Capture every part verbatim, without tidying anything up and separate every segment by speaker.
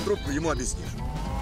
Speaker 1: трубку, ему объяснишь.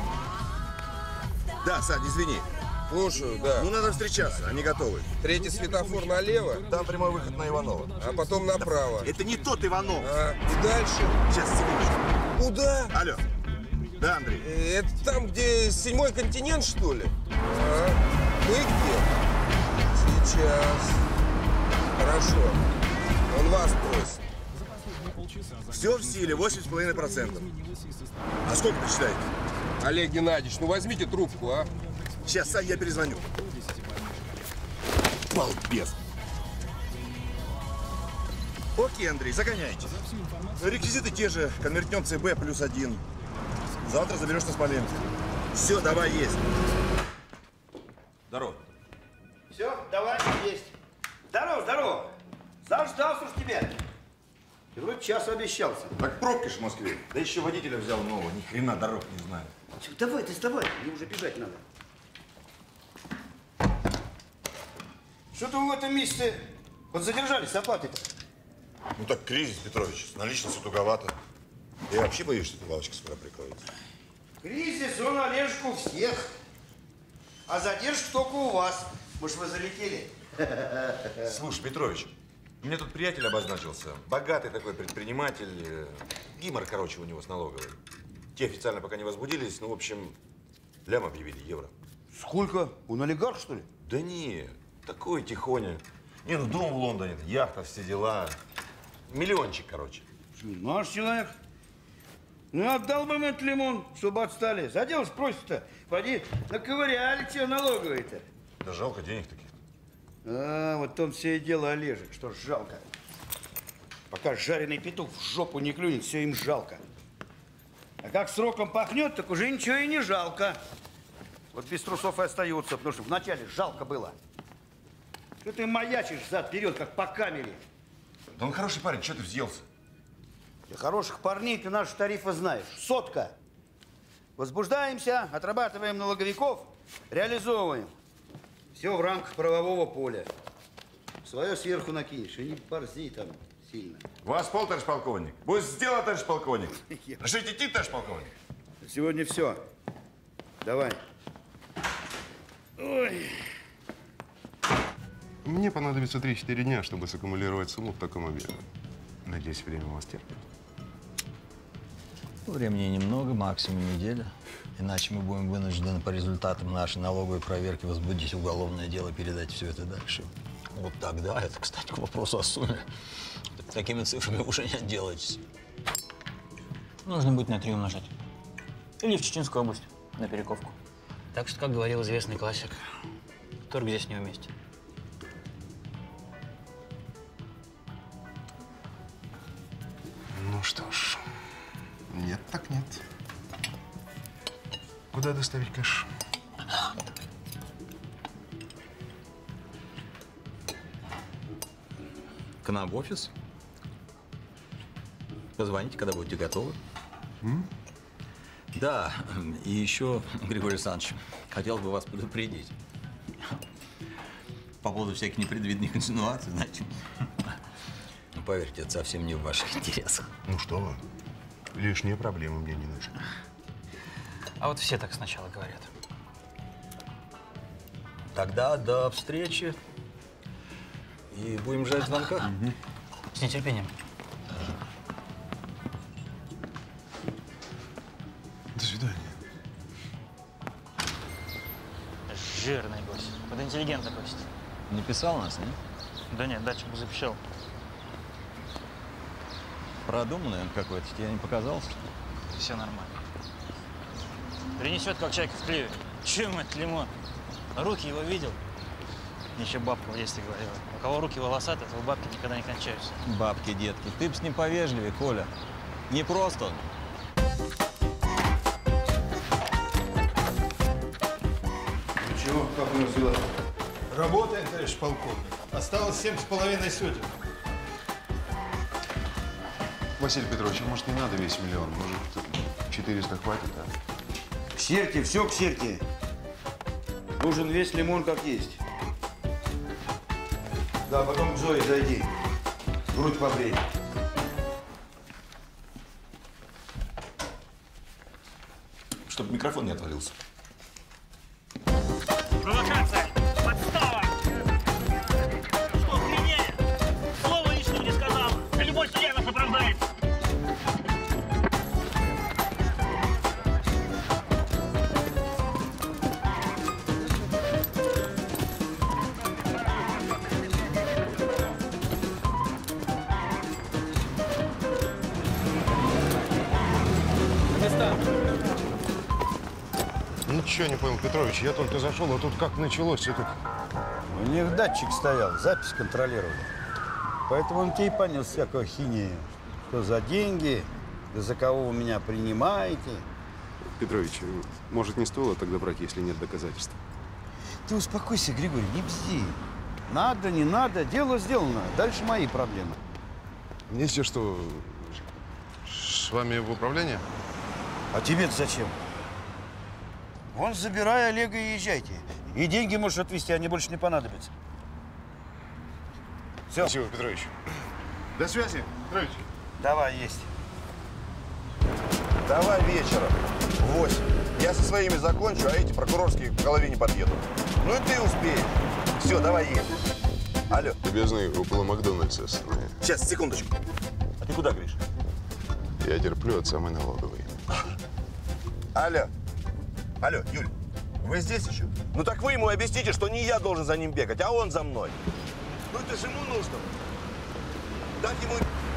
Speaker 1: Да, Сань, извини.
Speaker 2: Слушаю, да.
Speaker 1: Ну, надо встречаться, они готовы.
Speaker 2: Третий светофор налево.
Speaker 1: Там прямой выход на Иванова.
Speaker 2: А потом направо.
Speaker 1: Это не тот Иванов.
Speaker 2: А, и дальше?
Speaker 1: Сейчас, секундочку.
Speaker 2: Куда?
Speaker 1: Алло. Да, Андрей.
Speaker 2: Это там, где седьмой континент, что ли? А, мы где? Сейчас. Хорошо. Он вас просит.
Speaker 1: Все в силе, восемь с половиной процентов. А сколько вы считаете?
Speaker 2: Олег Геннадьевич, ну возьмите трубку, а?
Speaker 1: Сейчас, Сань, я перезвоню. Балбес. Окей, Андрей, загоняйте. Реквизиты те же. Конвертнем ЦБ плюс один. Завтра заберешь на Смоленск. Все, давай, есть.
Speaker 3: Здорово.
Speaker 4: Все, давай, есть. Здорово, здорово. Заждался ж тебя. Ты вроде час обещался.
Speaker 3: Так пробки ж в Москве. Да еще водителя взял нового. Ни хрена дорог не знаю.
Speaker 4: Тихо, давай, ты вставай. Мне уже бежать надо. Что-то вы в этом месяце вот задержались с оплатой-то.
Speaker 3: Ну так кризис, Петрович. С наличностью туговато. Я вообще боюсь, что эта лавочка скоро прикроется.
Speaker 4: Кризис, он, Олежек, у всех. А задержка только у вас. Может, вы залетели?
Speaker 3: Слушай, Петрович, у меня тут приятель обозначился. Богатый такой предприниматель. Гимор, короче, у него с налоговой. Те официально пока не возбудились. Ну, в общем, лям объявили, евро.
Speaker 4: Сколько? Он олигарх, что ли?
Speaker 3: Да не, такой тихоня. Не, ну дом в Лондоне, яхта, все дела. Миллиончик, короче.
Speaker 4: Наш человек. Ну, отдал бы мне этот лимон, чтобы отстали. За дело спросит-то. Поди, наковыряли тебе налоговые-то.
Speaker 3: Да жалко денег таких.
Speaker 4: А, вот в том все и дело, Олежек, что жалко. Пока жареный петух в жопу не клюнет, все им жалко. А как сроком пахнет, так уже ничего и не жалко. Вот без трусов и остаются, потому что вначале жалко было. Что ты маячишь взад-вперед, как по камере?
Speaker 3: Да он хороший парень, что ты взъелся?
Speaker 4: Для хороших парней ты наши тарифы знаешь. Сотка. Возбуждаемся, отрабатываем налоговиков, реализовываем. Все в рамках правового поля. Свое сверху накинешь, и не борзи там сильно.
Speaker 3: Вас пол, товарищ полковник. Будет сделано, товарищ полковник. Решите идти, товарищ полковник.
Speaker 4: Сегодня все. Давай. Ой.
Speaker 5: Мне понадобится три-четыре дня, чтобы саккумулировать сумму в таком объеме. Надеюсь, время вас терпит.
Speaker 6: Времени немного, максимум неделя. Иначе мы будем вынуждены по результатам нашей налоговой проверки возбудить уголовное дело, передать все это дальше. Вот тогда, это, кстати, к вопросу о сумме. Такими цифрами уже не отделаетесь.
Speaker 7: Нужно будет на три умножать. Или в Чеченскую область, на Перековку. Так что, как говорил известный классик, торг здесь не уместен.
Speaker 5: Ну что ж, нет так нет. Куда доставить кэш?
Speaker 6: К нам в офис. Позвоните, когда будете готовы.
Speaker 5: М?
Speaker 6: Да, и еще, Григорий Александрович, хотел бы вас предупредить. По поводу всяких непредвиденных инсинуаций, знаете. Ну, поверьте, это совсем не в ваших интересах.
Speaker 5: Ну что вы, лишние проблемы мне не нужны.
Speaker 7: А вот все так сначала говорят.
Speaker 6: Тогда до встречи. И будем ждать звонка.
Speaker 5: Угу.
Speaker 7: С нетерпением.
Speaker 5: До свидания.
Speaker 7: Жирный гость. Под интеллигентный гость.
Speaker 6: Не писал нас, нет?
Speaker 7: Да нет, датчик бы запищал.
Speaker 6: Продуманный он какой-то, тебе не показался?
Speaker 7: Все нормально. Принесет, как чайка в клеве. Чем это лимон? Руки его видел? Еще бабка в детстве говорила. У кого руки волосатые, то бабки никогда не кончаются.
Speaker 6: Бабки, детки, ты б с ним повежливее, Коля. Не просто он.
Speaker 4: Ну чего, как у нас дела?
Speaker 8: Работаем, товарищ полковник. Осталось семь с половиной сотен.
Speaker 5: Василий Петрович, а может, не надо весь миллион? Может, четыреста хватит, а?
Speaker 4: К серте, все к серте. Нужен весь лимон как есть. Да, потом к Зое зайди. Грудь побрей.
Speaker 3: микрофон не отвалился.
Speaker 9: Провокация! Подстава! Что, охренели? Слова лишнего не сказал. А любой судья нас оправдает.
Speaker 5: Ничего не понял, Петрович. Я только зашел, а тут как началось это.
Speaker 4: У них датчик стоял, запись контролировали. Поэтому он тебе и понес всякую хинею. Что за деньги, да за кого вы меня принимаете.
Speaker 5: Петрович, может, не стоило тогда брать, если нет доказательств?
Speaker 4: Ты успокойся, Григорий, не бзи. Надо, не надо, дело сделано. Дальше мои проблемы.
Speaker 5: Мне все что, с вами в управление?
Speaker 4: А тебе-то зачем? Вон, забирай Олега и езжайте. И деньги можешь отвезти, они больше не понадобятся. Все.
Speaker 5: Спасибо, Петрович. До связи, Петрович.
Speaker 4: Давай, есть.
Speaker 1: Давай вечером, в восемь. Я со своими закончу, а эти прокурорские к голове не подъедут. Ну и ты успеешь. Все, давай едем. Алло.
Speaker 5: Любезный, около Макдональдса останови.
Speaker 1: Сейчас, секундочку. А ты куда, Гриш?
Speaker 5: Я терплю от самой налоговой.
Speaker 1: Алло. Алло, Юль, вы здесь еще? Ну так вы ему объясните, что не я должен за ним бегать, а он за мной. Ну это же ему нужно. Дать ему...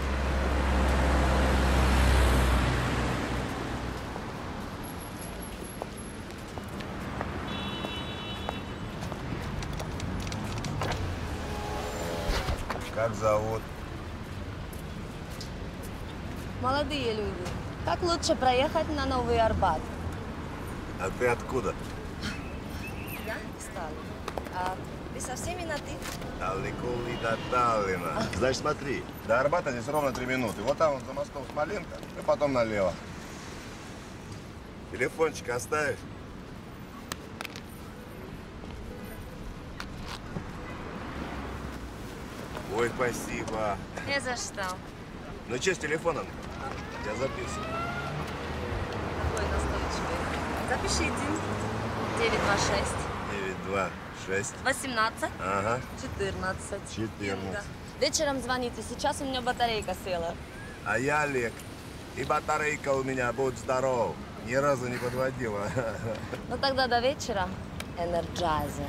Speaker 1: Как зовут?
Speaker 10: Молодые люди, как лучше проехать на Новый Арбат?
Speaker 1: А ты откуда?
Speaker 10: Я Сталин. А ты со всеми на ты?
Speaker 1: Далеко ли до Таллина. Значит, смотри, до Арбата здесь ровно три минуты. Вот там вот за мостом Смоленка, и потом налево. Телефончик оставишь? Ой, спасибо.
Speaker 10: Не за что.
Speaker 1: Ну что с телефоном? Я записываю.
Speaker 10: Какой настойчивый. Запишите. девять два шесть.
Speaker 1: девять два шесть.
Speaker 10: восемнадцать.
Speaker 1: Ага.
Speaker 10: четырнадцать.
Speaker 1: четырнадцать.
Speaker 10: Вечером звоните. Сейчас у меня батарейка села.
Speaker 1: А я Олег. И батарейка у меня, будь здоров. Ни разу не подводила.
Speaker 10: Ну тогда до вечера. Энерджайзер.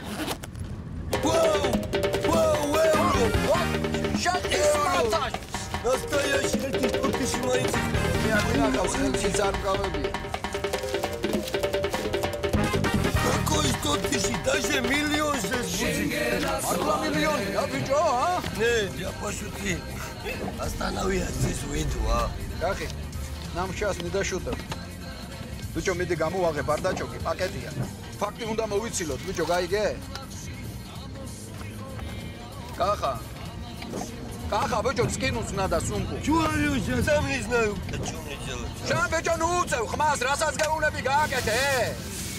Speaker 2: Сейчас ты смотришь! Настоящий артист, подпиши мои цифры. Я вынахался, голове. Какой сто тысяч? Даже миллион здесь будет. Откуда миллион? Я ты что, а? Нет, я пошутил. Останови, я здесь выйду, а?
Speaker 11: Как и? Нам сейчас не до шуток. Вы что, меди гамувაღე ბარდაჭოკი პაკეტია. Факты უნდა მოვიცილოთ, ბიჭო, გაიგე? Каха. Каха, бычок, скинуть надо сумку.
Speaker 2: Чего орешь? Я сам не знаю. А что мне делать?
Speaker 11: Сейчас, бычок, ну уцев, хмас, расац гаунеби гаагете.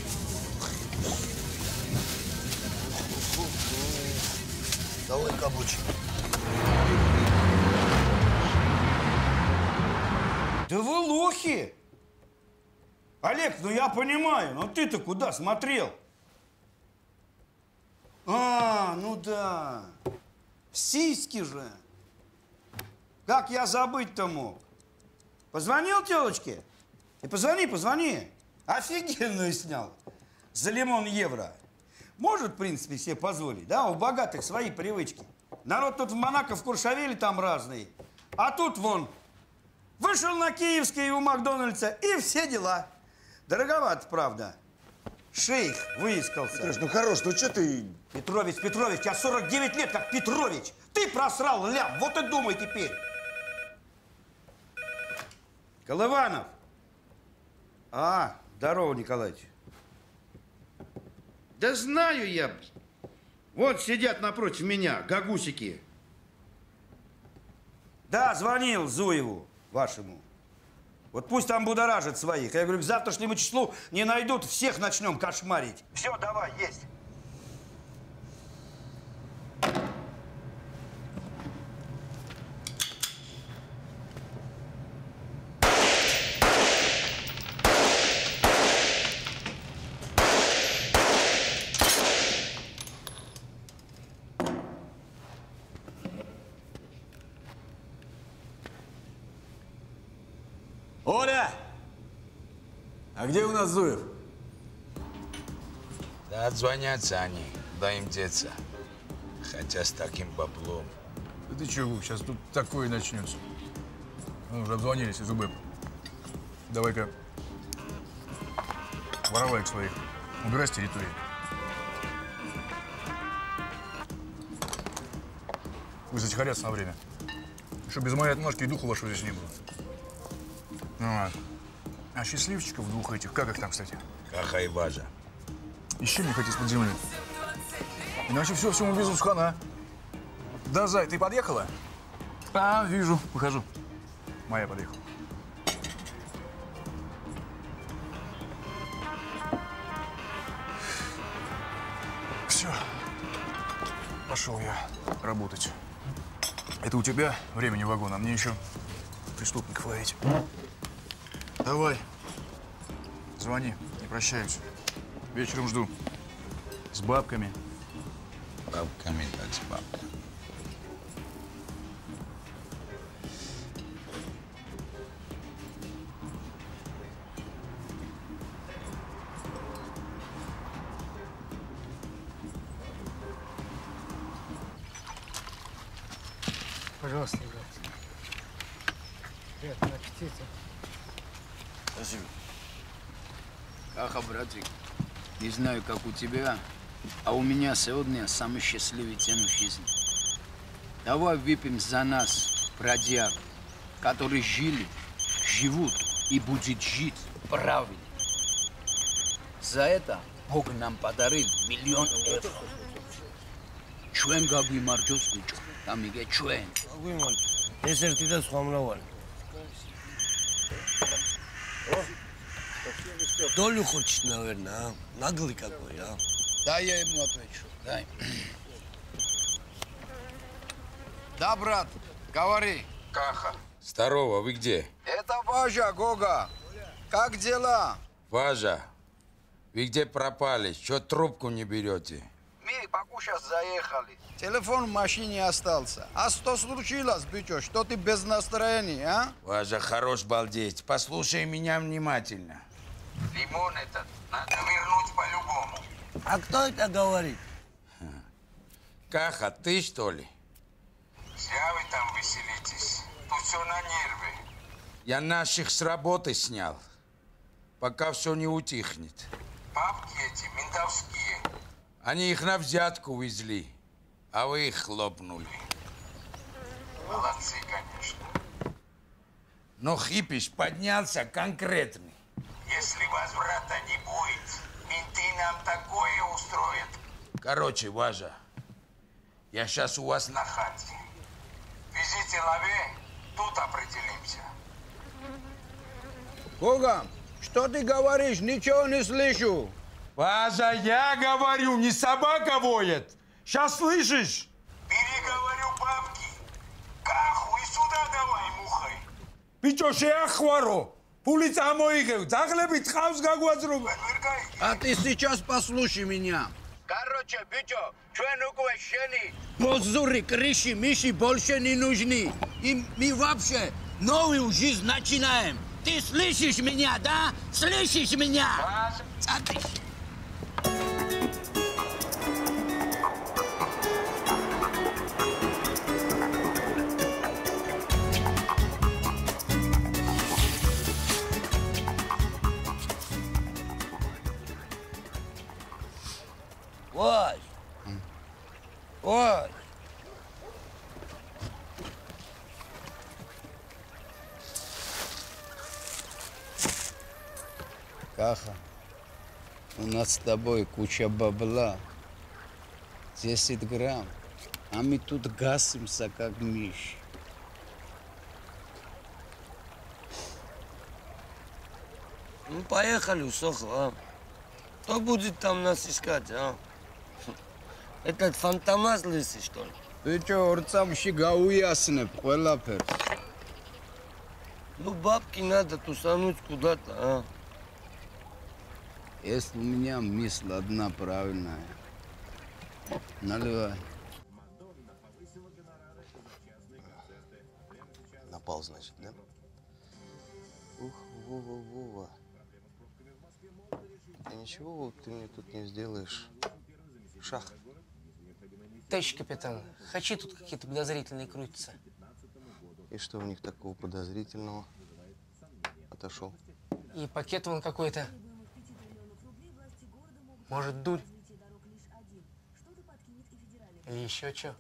Speaker 2: Давай каблучик.
Speaker 4: Да вы лохи! Олег, ну я понимаю, но ты-то куда смотрел? А, ну да. Сиськи же. Как я забыть-то мог? Позвонил телочке? И позвони, позвони. Офигенную снял. За лимон евро. Может, в принципе, себе позволить, да? У богатых свои привычки. Народ тут в Монако, в Куршавеле там разный. А тут вон, вышел на Киевский у Макдональдса и все дела. Дороговато, правда. Шейх выискался.
Speaker 1: Петрович, ну хорош, ну что ты...
Speaker 4: Петрович, Петрович, я сорок девять лет как Петрович. Ты просрал лям, вот и думай теперь. Колыванов. А, здорово, Николаевич. Да знаю я. Вот сидят напротив меня, гагусики. Да, звонил Зуеву вашему. Вот пусть там будоражит своих. Я говорю, к завтрашнему числу не найдут, всех начнем кошмарить. Все, давай, есть.
Speaker 11: А где у нас Зуев?
Speaker 12: Да отзвонятся они, куда им деться. Хотя с таким баблом.
Speaker 11: Да ты чего, сейчас тут такое начнется. Мы уже обзвонились из УБЭП. Давай-ка вороваек своих убирай с территории. Пусть затихарятся на время. Чтобы без моей отмашки и духу вашего здесь не было. Ну, а, а счастливчиков двух этих, как их там, кстати?
Speaker 12: Каха и Важа.
Speaker 11: Ищи мне хоть из-под земли. Иначе все всему везут в хана. Да, Зай, ты подъехала? А, вижу, выхожу. Моя подъехала. Все. Пошел я работать. Это у тебя времени вагон, а мне еще преступников ловить. Давай. Звони, не прощаюсь. Вечером жду. С бабками.
Speaker 12: Бабками так с бабками.
Speaker 2: Пожалуйста, ребят. Ребят, напитите.
Speaker 11: Спасибо. Каха, братик, не знаю, как у тебя, а у меня сегодня самый счастливый день в жизни. Давай выпьем за нас, бродяг, которые жили, живут и будут жить правильно. За это Бог нам подарил миллион евро. Чуэн гагуи марджос лучо, там иге чуэн.
Speaker 2: Гагуи марджос, если ты да схвамравали. Долю хочешь, наверное, а? Наглый какой, а?
Speaker 11: Дай я ему отвечу, дай. Да, брат, говори.
Speaker 12: Каха. Здорово, вы где?
Speaker 11: Это Важа, Гога. Как дела?
Speaker 12: Важа, вы где пропали? Чё трубку не берете?
Speaker 11: Мы пока сейчас заехали. Телефон в машине остался. А что случилось, бичо? Что ты без настроения, а?
Speaker 12: Важа, хорош балдеть. Послушай меня внимательно. Лимон этот надо вернуть по-любому.
Speaker 2: А кто это говорит?
Speaker 12: Каха, ты что ли? Зря вы там веселитесь. Тут все на нервы. Я наших с работы снял, пока все не утихнет. Папки эти ментовские. Они их на взятку увезли, а вы их хлопнули. Молодцы, конечно. Но хипиш поднялся конкретный. Если возврата не будет, менты нам такое устроят. Короче, Важа, я сейчас у вас на хате. Везите лаве, тут определимся.
Speaker 11: Гога, что ты говоришь? Ничего не слышу.
Speaker 12: Важа, я говорю, не собака воет. Сейчас слышишь? Бери, говорю, бабки. Каху и сюда давай, мухой. Бичо, шеахваро. Пулица моих, захлебит хаус гагуазру.
Speaker 11: А ты сейчас послушай меня. Короче, бичо, позоры, крыши, миши больше не нужны. И мы вообще новую жизнь начинаем. Ты слышишь меня, да? Слышишь меня? А ты...
Speaker 2: Вась! Вась!
Speaker 11: Каха, у нас с тобой куча бабла. десять грамм. А мы тут гасимся, как мышь.
Speaker 2: Ну, поехали, усохло, а? Кто будет там нас искать, а? Этот фантомас лысый, что ли?
Speaker 11: Ты чё, рцам щига уяснеп, хуэлапер.
Speaker 2: Ну, бабки надо тусануть куда-то, а?
Speaker 11: Есть у меня мысль одна правильная. Наливай.
Speaker 1: Напал, значит, да? Ух, Вова, Вова.
Speaker 13: И ничего ты мне тут не сделаешь. Шах.
Speaker 14: Товарищ капитан, хачи тут какие-то подозрительные крутятся.
Speaker 13: И что в них такого подозрительного? Отошел.
Speaker 14: И пакет вон какой-то. Может, дурь? Или еще что?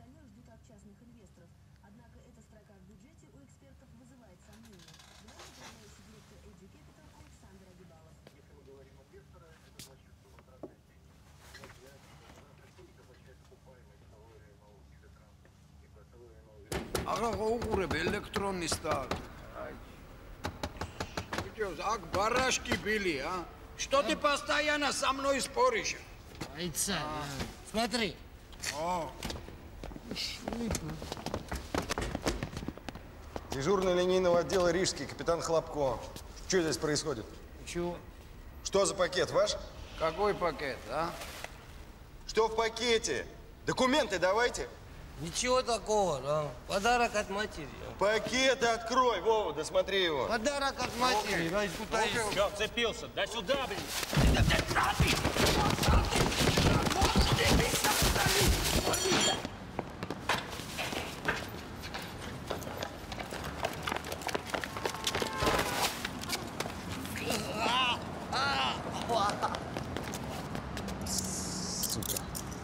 Speaker 12: Ага, угреб, электронный старт. Ак, барашки были, а? Что ты постоянно со мной споришь?
Speaker 14: Айца, смотри.
Speaker 12: О.
Speaker 15: Дежурный линейного отдела Рижский, капитан Хлопко. Что здесь происходит?
Speaker 12: Чего?
Speaker 15: Что за пакет, ваш?
Speaker 12: Какой пакет, а?
Speaker 15: Что в пакете? Документы давайте.
Speaker 14: Ничего такого, да. Подарок от матери.
Speaker 15: Пакеты открой, Вова, досмотри его.
Speaker 14: Подарок от матери.
Speaker 9: Все, вцепился. Да сюда, блин.
Speaker 15: Сука.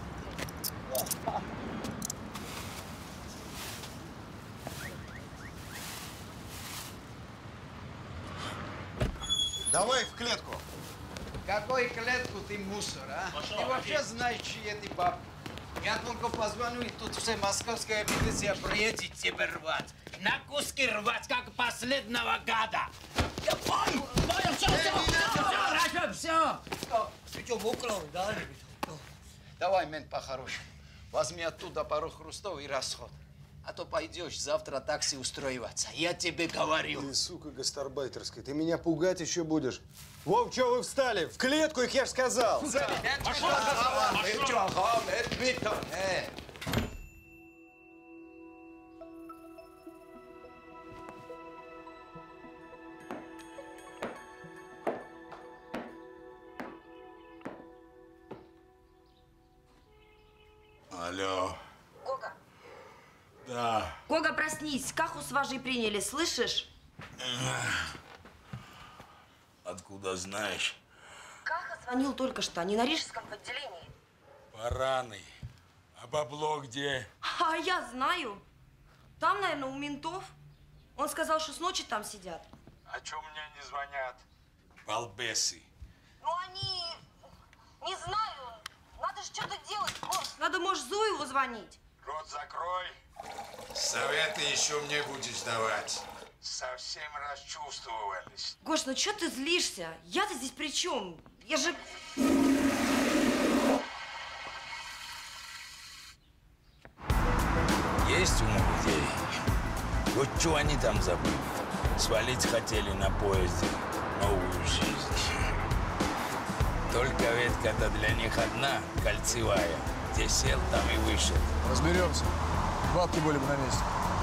Speaker 15: Давай в клетку.
Speaker 12: Какой клетку ты мусор, а?
Speaker 9: Пошел,
Speaker 12: ты вообще
Speaker 9: иди.
Speaker 12: знаешь, чьи эти бабки? Я только позвоню, и тут вся московская милиция приедет тебя рвать. На куски рвать, как последнего гада. Я понял, понял, все, все, все, все, все.
Speaker 14: Ты что, мокрый, да?
Speaker 12: Давай, мент, по-хорошему. Возьми оттуда пару хрустов и расход. А то пойдешь завтра такси устроиваться. Я тебе говорю.
Speaker 15: Ты, сука, гастарбайтерская, ты меня пугать еще будешь. Вов, что вы встали? В клетку их, я ж сказал.
Speaker 12: Пошел! Алло.
Speaker 10: Гога,
Speaker 12: Да.
Speaker 10: Гога, проснись. Каху с Важей приняли, слышишь?
Speaker 12: Откуда знаешь?
Speaker 10: Каха звонил только что, они на Рижском в отделении.
Speaker 12: Бараны. А бабло где?
Speaker 10: А я знаю. Там, наверное, у ментов. Он сказал, что с ночи там сидят.
Speaker 12: А чё мне не звонят? Балбесы.
Speaker 10: Ну, они... Не знаю. Надо же что-то делать, босс. Надо, может, Зоеву звонить.
Speaker 12: Рот закрой. Советы еще мне будешь давать. Совсем расчувствовались.
Speaker 10: Гош, ну что ты злишься? Я-то здесь при чем? Я же...
Speaker 12: Есть у людей. Вот что они там забыли? Свалить хотели на поезде новую жизнь. Только ветка-то для них одна, кольцевая. Где сел, там и вышел.
Speaker 16: Разберемся. Бабки были бы на месте.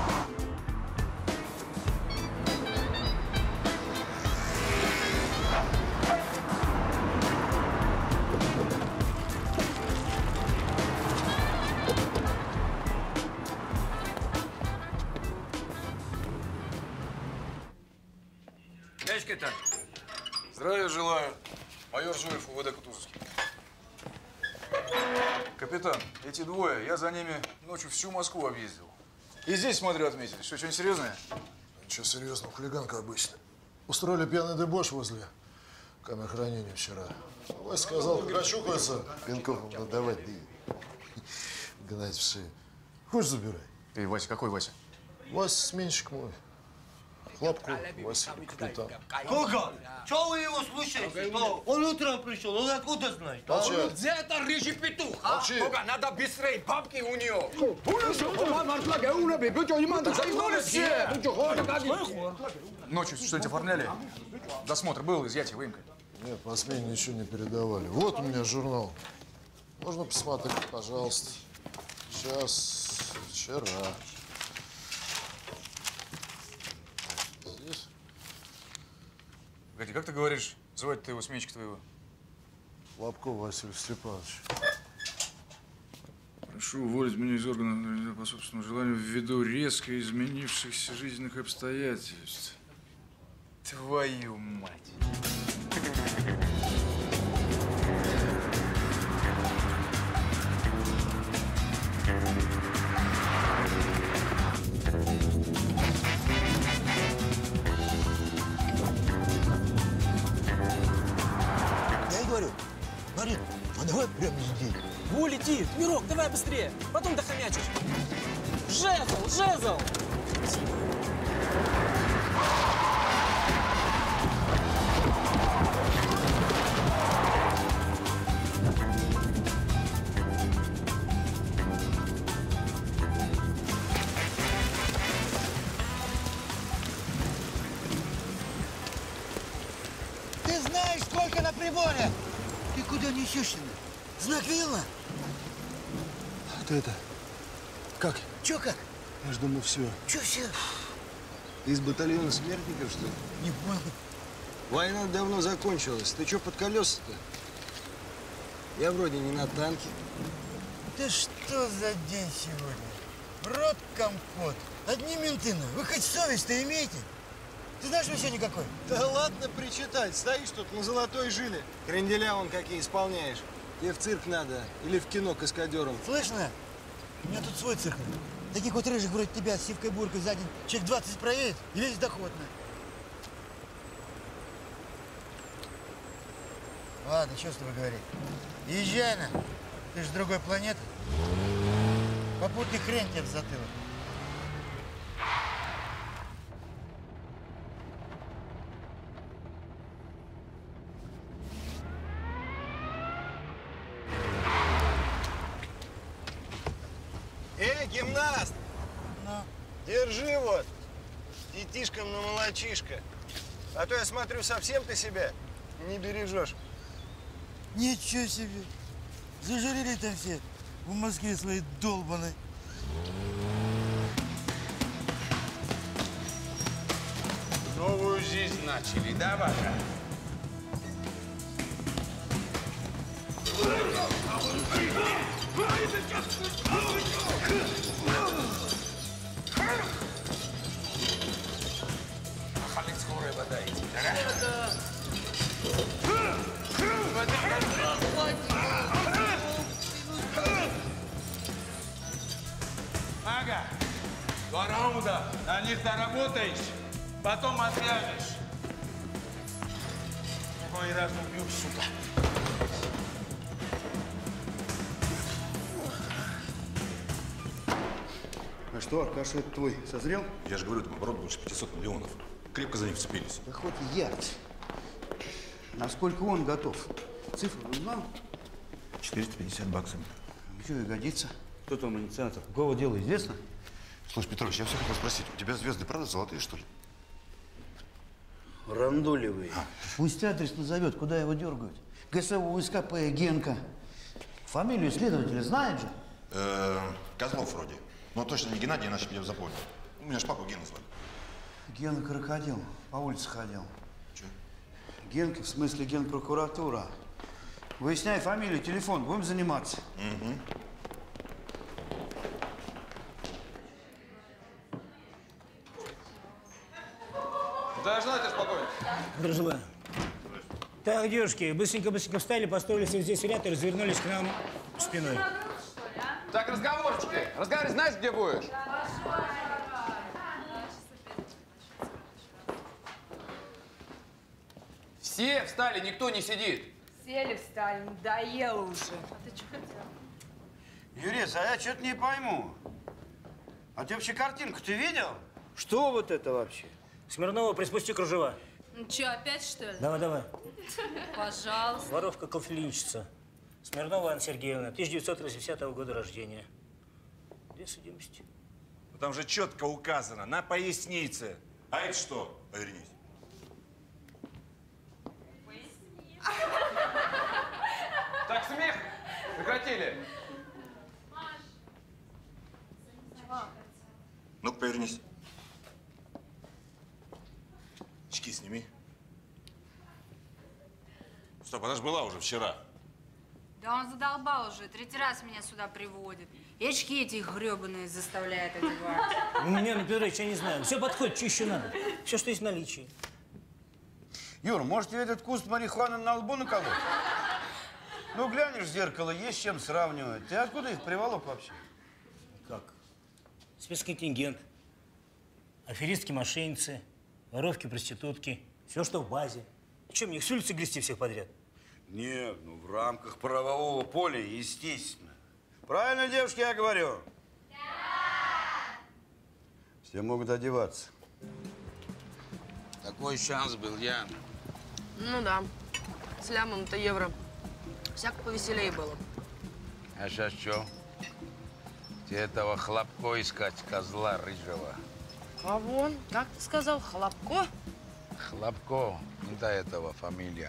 Speaker 12: Дядька-то.
Speaker 16: Здравия желаю. Майор Зуев, УВД Кутузовский. Капитан, эти двое, я за ними ночью всю Москву объездил. И здесь, смотрю, отметили. Что, что-нибудь серьезное?
Speaker 17: Ничего серьезного, хулиганка обычно. Устроили пьяный дебош возле камер хранения вчера. Вася сказал, как очухается, пинков ему надавать, да гнать в шею. Хочешь, забирай.
Speaker 16: Ты, Вася, какой Вася?
Speaker 17: Вася сменщик мой. Хлопко, Вася, капитан.
Speaker 14: Гога, что вы его слушаете? Что? Он утром пришел, он откуда знает?
Speaker 17: Молчать.
Speaker 12: Где это рыжий петух, а?
Speaker 17: Молчи.
Speaker 12: Гога, надо быстрее, бабки у него.
Speaker 16: Ночью что-нибудь оформляли? Досмотр был, изъятие, выемка?
Speaker 17: Нет, по смене ничего не передавали. Вот у меня журнал. Можно посмотреть, пожалуйста. Сейчас, вчера.
Speaker 16: Погоди, как ты говоришь, звать ты его сменщика твоего?
Speaker 17: Лобков Василий Степанович.
Speaker 16: Прошу уволить меня из органов по собственному желанию ввиду резко изменившихся жизненных обстоятельств. Твою мать!
Speaker 2: Я и говорю, Марин, а давай прямо здесь.
Speaker 18: Во, летит! Мирок, давай быстрее! Потом дохомячишь! Жезл! Жезл!
Speaker 2: Ты знаешь, сколько на приборе? Ты куда несешься? Знак видела?
Speaker 17: Ты это, как?
Speaker 2: Чё как?
Speaker 17: Я ж думал, все.
Speaker 2: Чё все?
Speaker 15: Ты из батальона смертников, что ли?
Speaker 2: Не понял.
Speaker 15: Война давно закончилась. Ты чё под колеса-то? Я вроде не на танке.
Speaker 2: Да что за день сегодня? Рот компот. Одни менты, ну. Вы хоть совесть-то имеете? Ты знаешь вообще никакой?
Speaker 15: Да ладно причитать. Стоишь тут на золотой жиле. Кренделя вон какие исполняешь. Тебе в цирк надо или в кино каскадером.
Speaker 2: Слышно? У меня тут свой цирк. Таких вот рыжих вроде тебя с сивкой-буркой за день человек двадцать проедет и весь доходно. Ладно, что с тобой говорить? Езжай на. Ты же с другой планеты. Попутный хрень тебе в затылок.
Speaker 15: Эй, гимнаст!
Speaker 2: Ну?
Speaker 15: Держи вот. Детишкам на молочишко. А то я смотрю, совсем ты себя не бережешь.
Speaker 2: Ничего себе! Зажарили там все в Москве свои долбаной.
Speaker 12: Новую жизнь начали, да, Ваня? Халик скорая вода идти, да?
Speaker 19: Ага, два раунда, на них доработаешь, потом отвяжешь. Ой, раз убью, сука.
Speaker 4: А что, Аркаша, это твой созрел?
Speaker 3: Я же говорю, там оборот больше пятисот миллионов. Крепко за них вцепились.
Speaker 4: Да хоть я. Насколько он готов? Цифру узнал?
Speaker 3: четыреста пятьдесят баксов.
Speaker 4: Ничего, и годится. Кто там инициатор? Какого дела известно?
Speaker 3: Слушай, Петрович, я все хотел спросить, у тебя звезды, правда, золотые, что ли?
Speaker 4: Рандулевый. А. Пусть адрес назовет, куда его дергают. ГСУ, СКП, Генка. Фамилию следователя знает же?
Speaker 3: Э -э, Козлов вроде. Но точно не Геннадий, иначе я бы запомнил. У меня ж папу Гена звали.
Speaker 4: Гена крокодил. По улице ходил.
Speaker 3: Че?
Speaker 4: Генка, в смысле генпрокуратура. Выясняй фамилию, телефон, будем заниматься.
Speaker 3: Угу.
Speaker 16: Да, желаю спокойно.
Speaker 18: Дружба. Так, девушки, быстренько-быстренько встали, построились вот здесь в ряд и развернулись к нам спиной.
Speaker 20: Так, разговорчики. Разговаривай, знаешь, где будешь? Все встали, никто не сидит.
Speaker 10: Сели, встали, надоело уже. А ты что хотел?
Speaker 4: Юрец, а я что-то не пойму. А ты вообще картинку ты видел? Что вот это вообще?
Speaker 18: Смирнова, приспусти кружева.
Speaker 10: Ну что, опять что ли?
Speaker 18: Давай, давай.
Speaker 10: Пожалуйста.
Speaker 18: Воровка-кофейничеца. Смирнова Анна Сергеевна, тысяча девятьсот восьмидесятого года рождения. Где судимость?
Speaker 3: Ну, там же четко указано, на пояснице. А это что? Повернись.
Speaker 20: Так, смех прекратили.
Speaker 3: Ну-ка, повернись. Очки сними. Стоп, она же была уже вчера.
Speaker 21: Да он задолбал уже, третий раз меня сюда приводит. И очки эти гребаные заставляет одевать.
Speaker 18: Мне, Петрович, я не знаю. Все подходит, что еще надо. Все, что есть в наличии.
Speaker 4: Юр, может, тебе этот куст марихуаны на лбу наколоть? Ну, глянешь в зеркало, есть с чем сравнивать. Ты откуда их приволок вообще?
Speaker 18: Как? Спецконтингент. Аферистки, мошенницы, воровки, проститутки. Все, что в базе. Че, мне их с улицы грести всех подряд?
Speaker 4: Нет, ну в рамках правового поля, естественно. Правильно, девушки, я говорю? Да! Все могут одеваться.
Speaker 12: Такой шанс был, Ян.
Speaker 22: Ну да. С лямом-то евро. Всяко повеселее было.
Speaker 12: А сейчас что? Тебе этого Хлопко искать, козла рыжего.
Speaker 22: Кого? Как ты сказал? Хлопко?
Speaker 12: Хлопко. Не до этого фамилия.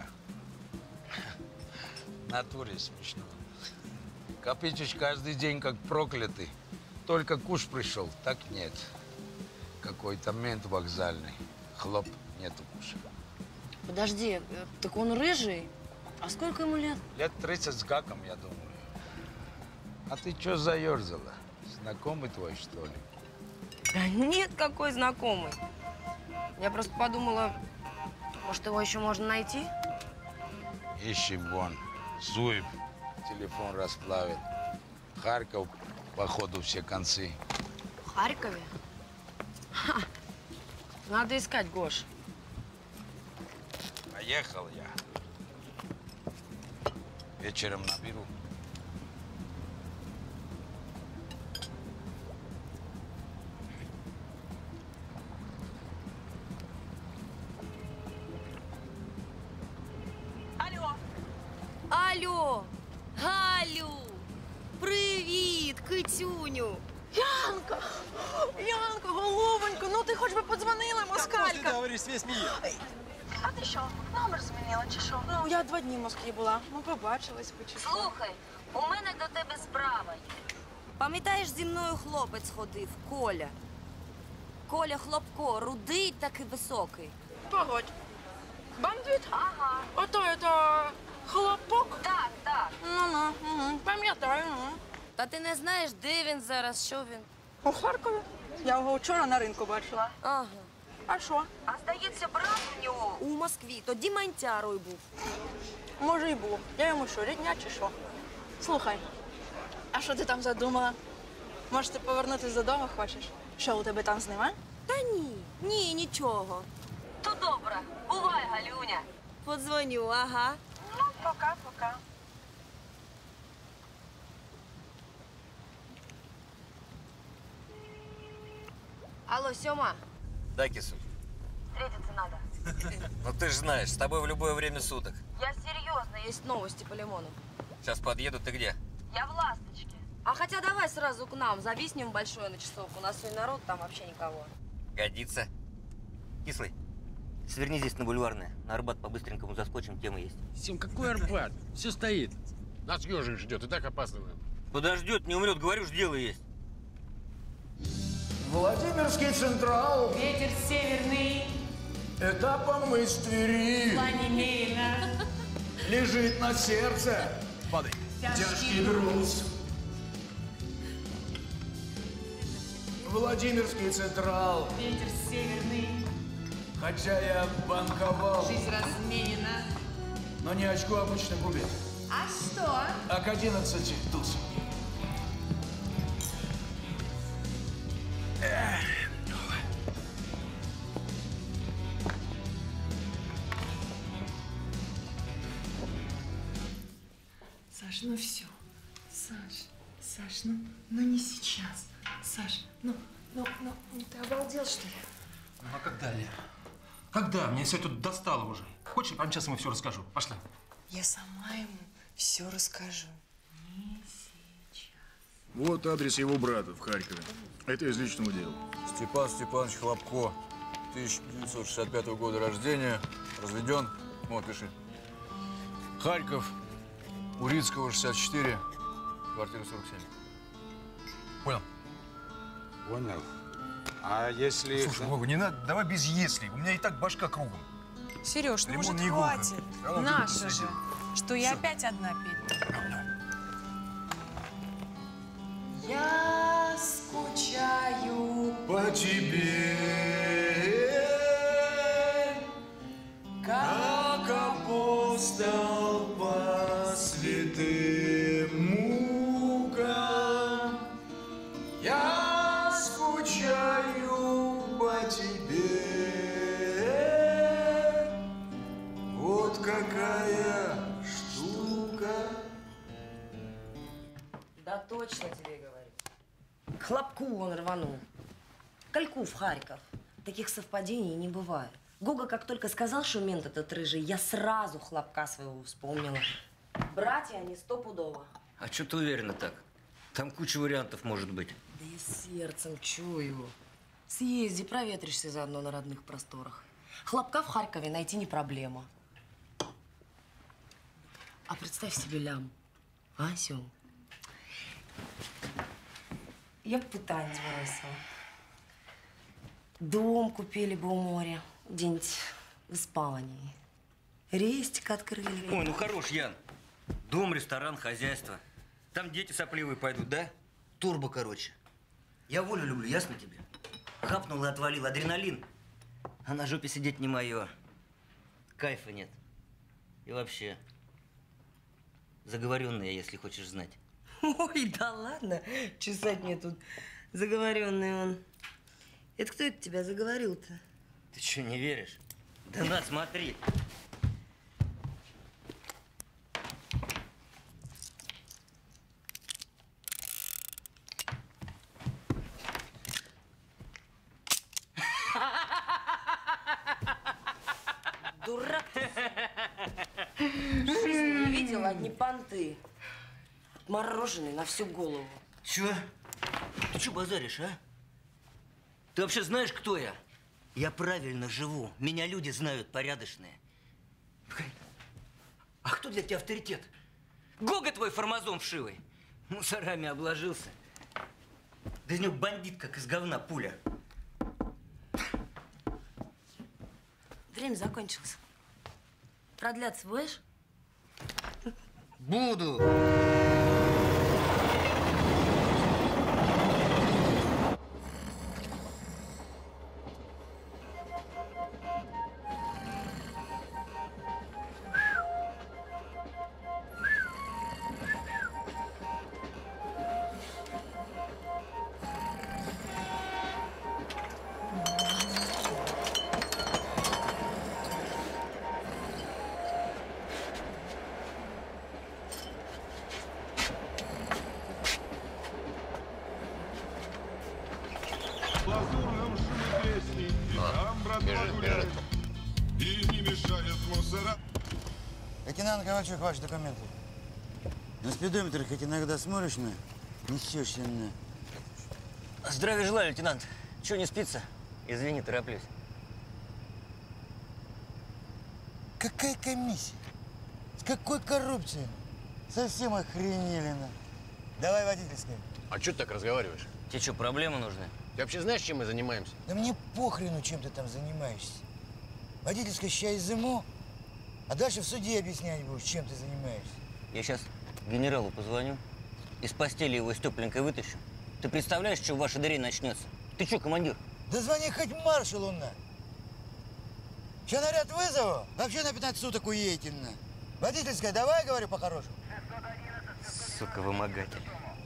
Speaker 12: В натуре смешно. Копичешь каждый день, как проклятый. Только куш пришел, так нет. Какой-то мент вокзальный. Хлоп, нету куша.
Speaker 22: Подожди, так он рыжий? А сколько ему лет?
Speaker 12: Лет тридцать с гаком, я думаю. А ты что заерзала? Знакомый твой, что ли?
Speaker 22: Да нет, какой знакомый. Я просто подумала, может, его еще можно найти?
Speaker 12: Ищи вон. Зуев телефон расплавит. Харьков, походу, все концы.
Speaker 22: В Харькове? Ха. Надо искать, Гош.
Speaker 12: Поехал я. Вечером наберу.
Speaker 10: Алло.
Speaker 21: Алло, Галю, привіт, кицюню.
Speaker 22: Янка, Янка, головонька, ну ти хоч би подзвонила, москалька.
Speaker 15: Ти говориш, свій сміє.
Speaker 22: А ти що, номер змінила чи що? Ну, я два дні в Москві була. Ми побачились, почули.
Speaker 10: Слухай, у мене до тебе справа є. Пам'ятаєш, зі мною хлопець ходив, Коля? Коля Хлопко, рудий такий високий.
Speaker 22: Погодь. Бандит?
Speaker 10: Ага.
Speaker 22: Ото, это Хлопок?
Speaker 10: Так, так.
Speaker 22: Ну-ну, угу, пам'ятаю. Ну.
Speaker 10: Та ти не знаєш, де він зараз, що він?
Speaker 22: У Харкові. Я його вчора на ринку бачила.
Speaker 10: Ага.
Speaker 22: А що?
Speaker 10: А здається, брат у нього у Москві, тоді мантярою був.
Speaker 22: Може, і був. Я йому що, рідня чи що? Слухай, а що ти там задумала? Може, ти повернутися додому хочеш? Що, у тебе там з ним, а?
Speaker 10: Та ні, ні, нічого. То добре. Бувай, Галюня. Подзвоню, ага.
Speaker 22: Ну, пока-пока.
Speaker 10: Алло, Сёма,
Speaker 23: Да, кисуль.
Speaker 10: встретиться надо.
Speaker 23: Ну ты же знаешь, с тобой в любое время суток.
Speaker 10: Я серьезно, есть новости по Лимону.
Speaker 23: Сейчас подъеду, ты где?
Speaker 10: Я в Ласточке. А хотя давай сразу к нам, зависнем большое на часовку. У нас сегодня народ, там вообще никого.
Speaker 23: Годится. Кислый, сверни здесь на Бульварное. На Арбат по-быстренькому заскочим, тема есть.
Speaker 24: Сим, какой Арбат? Все стоит. Нас ежик ждет, и так опаздываем.
Speaker 23: Подождет, не умрет, говорю, ж дело есть.
Speaker 2: Владимирский Централ.
Speaker 21: Ветер северный.
Speaker 2: Этапом из Твери.
Speaker 21: В плане Ленина.
Speaker 2: Лежит на сердце.
Speaker 24: Падай.
Speaker 2: Тяжкий груз. Владимирский Централ.
Speaker 21: Ветер северный.
Speaker 2: Хотя я банковал.
Speaker 21: Жизнь разменена.
Speaker 2: Но не очко обычно губит.
Speaker 21: А что?
Speaker 2: А к одиннадцати туз.
Speaker 25: Саш, ну все. Саш, Саш, ну, ну не сейчас. Саш, ну, ну, ну, ты обалдел, что ли?
Speaker 26: Ну а когда, Лера? Когда? Меня все тут достало уже. Хочешь, я прямо сейчас ему все расскажу? Пошли.
Speaker 25: Я сама ему все расскажу. Не сейчас.
Speaker 16: Вот адрес его брата в Харькове. Это из личного дела.
Speaker 27: Степан Степанович Хлопко, тысяча девятьсот шестьдесят пятого года рождения, разведен. Вот, пиши. Харьков, Урицкого, шестьдесят четыре, квартира сорок семь.
Speaker 26: Понял?
Speaker 27: Понял. А если…
Speaker 26: Слушай, Вова, не надо, давай без «если». У меня и так башка кругом.
Speaker 25: Сереж, ну
Speaker 26: Лимон
Speaker 25: может
Speaker 26: не
Speaker 25: хватит.
Speaker 26: иголка.
Speaker 25: Наша же. Что я
Speaker 26: Всё.
Speaker 25: опять одна петь.
Speaker 10: Да точно тебе говорю. К Хлопку он рванул. Кольку в Харьков. Таких совпадений не бывает. Гога как только сказал, что мент этот рыжий, я сразу Хлопка своего вспомнила. Братья они стопудово.
Speaker 23: А что ты уверена так? Там куча вариантов может быть.
Speaker 10: Да я сердцем чую. Съезди, проветришься заодно на родных просторах. Хлопка в Харькове найти не проблема. А представь себе лям. А, Сём? Я бы питание бросила. Дом купили бы у моря. Где-нибудь в Испании. Рестик открыли.
Speaker 23: Ой, ну хорош, Ян. Дом, ресторан, хозяйство. Там дети сопливые пойдут, да? Турбо, короче. Я волю люблю, ясно тебе? Хапнул и отвалил. Адреналин. А на жопе сидеть не мое. Кайфа нет. И вообще, заговоренный я, если хочешь знать.
Speaker 10: Ой, да ладно. Чесать мне тут заговоренный он. Это кто это тебя заговорил-то?
Speaker 23: Ты что, не веришь? Да на, смотри.
Speaker 10: Дурак ты. В жизни не видела одни понты. Отмороженные на всю голову.
Speaker 23: Чё? Ты чё базаришь, а? Ты вообще знаешь, кто я? Я правильно живу. Меня люди знают порядочные. А кто для тебя авторитет? Гога твой формазон вшивый. Мусорами обложился. Да из него бандит, как из говна пуля.
Speaker 10: Время закончилось. Продляться будешь?
Speaker 23: Буду.
Speaker 1: Лазурном шуме песни, и там братва гуляет, и не мешает мусора.
Speaker 4: Лейтенант Ковальчук, ваши документы. На спидометре хоть иногда смотришь на, несешься на.
Speaker 23: Здравия желаю, лейтенант. Чего не спится? Извини, тороплюсь.
Speaker 4: Какая комиссия? С какой коррупцией? Совсем охренели, на. Давай водительская.
Speaker 24: А что ты так разговариваешь?
Speaker 23: Тебе что, проблемы нужны?
Speaker 24: Ты вообще знаешь, чем мы занимаемся?
Speaker 4: Да мне похрену, чем ты там занимаешься. Водительская сейчас изыму, а дальше в суде объяснять будешь, чем ты занимаешься.
Speaker 23: Я сейчас генералу позвоню, из постели его с тепленькой вытащу. Ты представляешь, что в вашей дыре начнется? Ты что, командир?
Speaker 4: Да звони хоть маршалу, на. Сейчас наряд вызову, вообще на пятнадцать суток уедете, на. Водительская, давай, говорю, по-хорошему.
Speaker 23: Сука, вымогатель.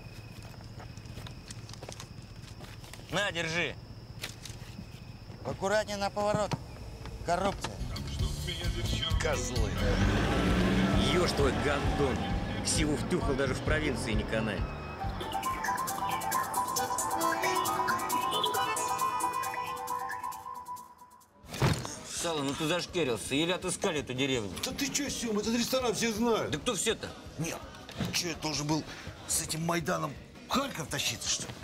Speaker 23: На, держи.
Speaker 4: Аккуратнее на поворот. Коррупция.
Speaker 23: Козлы. Ешь твой гандон. Ксиву втюхал, даже в провинции не канает. Сало, ну ты зашкерился. Или отыскали эту деревню?
Speaker 2: Да ты что, Сём, этот ресторан все знают.
Speaker 23: Да кто все-то?
Speaker 2: Нет, что, я должен был с этим Майданом в Харьков тащиться, что ли?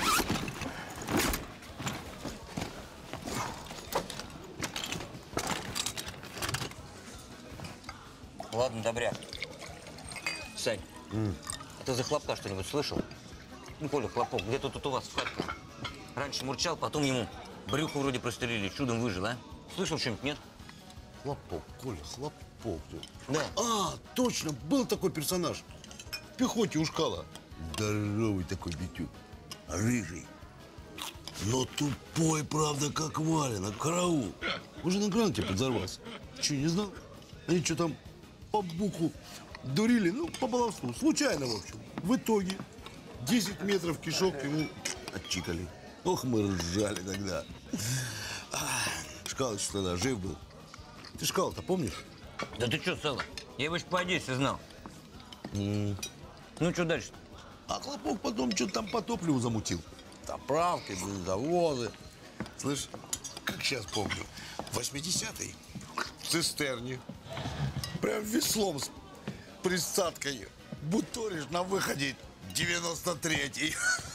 Speaker 23: Ладно, добряк. Сань, mm. а ты за Хлопка что-нибудь слышал? Ну, Коля, Хлопок, где-то тут у вас в Харькове. Раньше мурчал, потом ему брюхо вроде прострелили, чудом выжил, а? Слышал что-нибудь, нет?
Speaker 2: Хлопок, Коля, Хлопок.
Speaker 23: Да.
Speaker 2: А, точно, был такой персонаж. В пехоте у Шкала. Здоровый такой битюк. Рыжий. Но тупой, правда, как валено. Караул. Уже на гранате подзорвался. Че, не знал? Они что там по буху дурили, ну, по баловству. Случайно, в общем. В итоге десять метров кишок ему отчикали. Ох, мы ржали тогда. Шкалыч тогда жив был. Ты Шкала-то помнишь?
Speaker 23: Да ты что, Сало? Я его еще по Одессе знал. Mm. Ну, что дальше?
Speaker 2: А Хлопок потом что-то там по топливу замутил. Заправки, бензовозы. Слышь, как сейчас помню, в восьмидесятые в цистерне, прям веслом с присадкой, буторишь на выходе девяносто третий.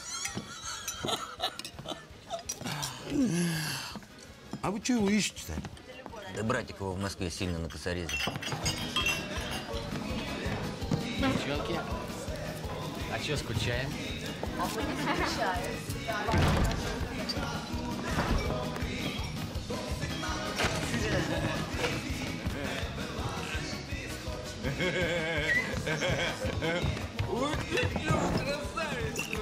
Speaker 2: А вы что его ищете-то?
Speaker 23: Да братик его в Москве сильно накосорезил.
Speaker 24: Девчонки, а что, скучаем?
Speaker 22: А мы не скучаем.
Speaker 19: Вот ты красавица!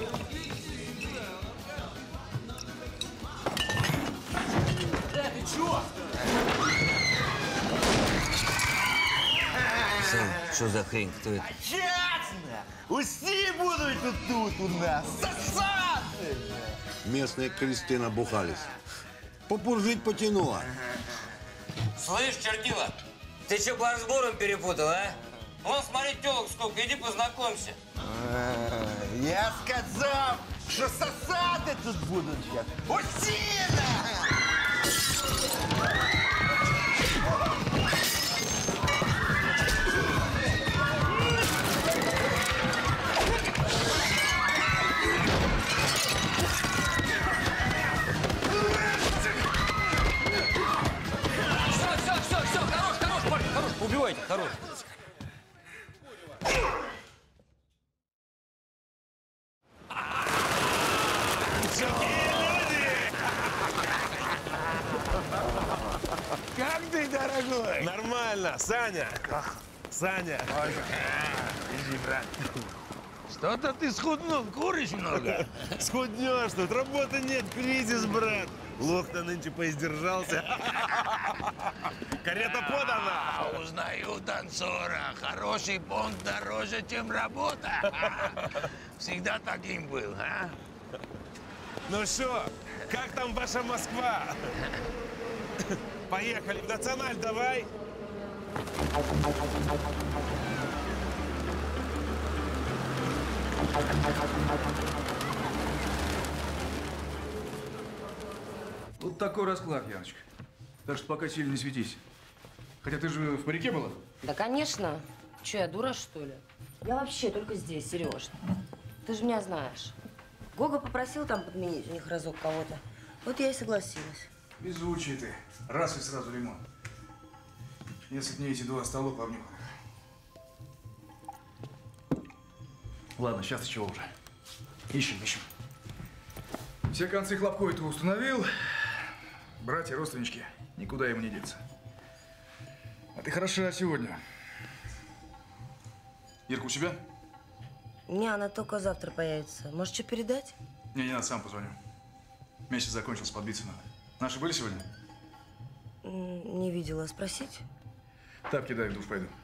Speaker 23: Да ты чё? Сын, что за хрень? Кто это?
Speaker 5: Честно! Усі будуть тут у нас! Сосати!
Speaker 2: Местные кресты набухались. Попуржить потянуло.
Speaker 23: Слышь, чертила, ты что, по разборам перепутал, а? Вон, смотри, телок сколько, иди познакомься.
Speaker 5: Я сказав, що сосати тут будуть зараз! Усіна!
Speaker 23: Все, все, все, все, хорош, хорош, парень, хорош, убивайте, хорош.
Speaker 6: Как ты, дорогой? Нормально, Саня. Саня.
Speaker 24: Иди, брат. Что-то ты схуднул, куришь много?
Speaker 6: Схуднешь тут, работы нет, кризис, брат. Лох-то нынче поиздержался. Карета подана.
Speaker 12: Узнаю танцора. Хороший понт дороже, чем работа. Всегда таким был, а?
Speaker 6: Ну что, как там ваша Москва? Поехали в Националь, давай.
Speaker 27: Вот такой расклад, Яночка. Так что пока сильно не светись. Хотя ты же в парике была?
Speaker 10: Да, конечно. Че, я дура, что ли? Я вообще только здесь, Сереж. Ты же меня знаешь. Гога попросил там подменить у них разок кого-то. Вот я и согласилась.
Speaker 27: Везучий ты. Раз и сразу лимон. Если б не эти два столов обнюхали. Ладно, сейчас чего уже. Ищем, ищем. Все концы Хлопко это установил. Братья, родственнички. Никуда ему не деться. А ты хороша сегодня. Ирка у себя?
Speaker 10: Не, она только завтра появится. Может, что передать?
Speaker 27: Не, не надо, сам позвоню. Месяц закончился, подбиться надо. Наши были сегодня?
Speaker 10: М, Не видела. Спросить?
Speaker 27: Тапки дай, в душ пойду.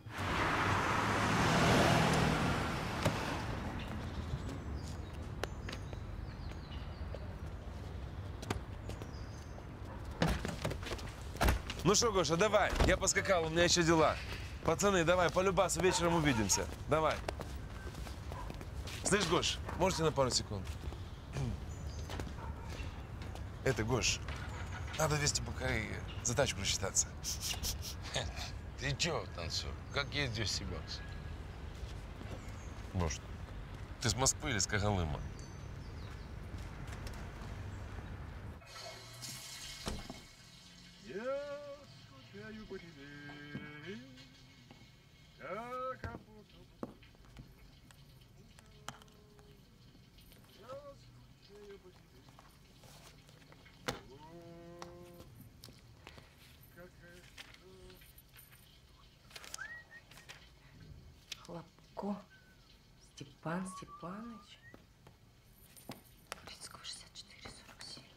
Speaker 6: Ну что, Гоша, давай. Я поскакал, у меня еще дела. Пацаны, давай, по любасу вечером увидимся. Давай. Слышь, Гош, можете на пару секунд? Это, Гош, надо вести пока и за тачку рассчитаться.
Speaker 12: Ты чё, танцор? Как есть двести баксов?
Speaker 6: Гош, ты с Москвы или с Когалыма?
Speaker 10: Хлопко. Степан Степанович. Турецкого шестьдесят четыре сорок семь.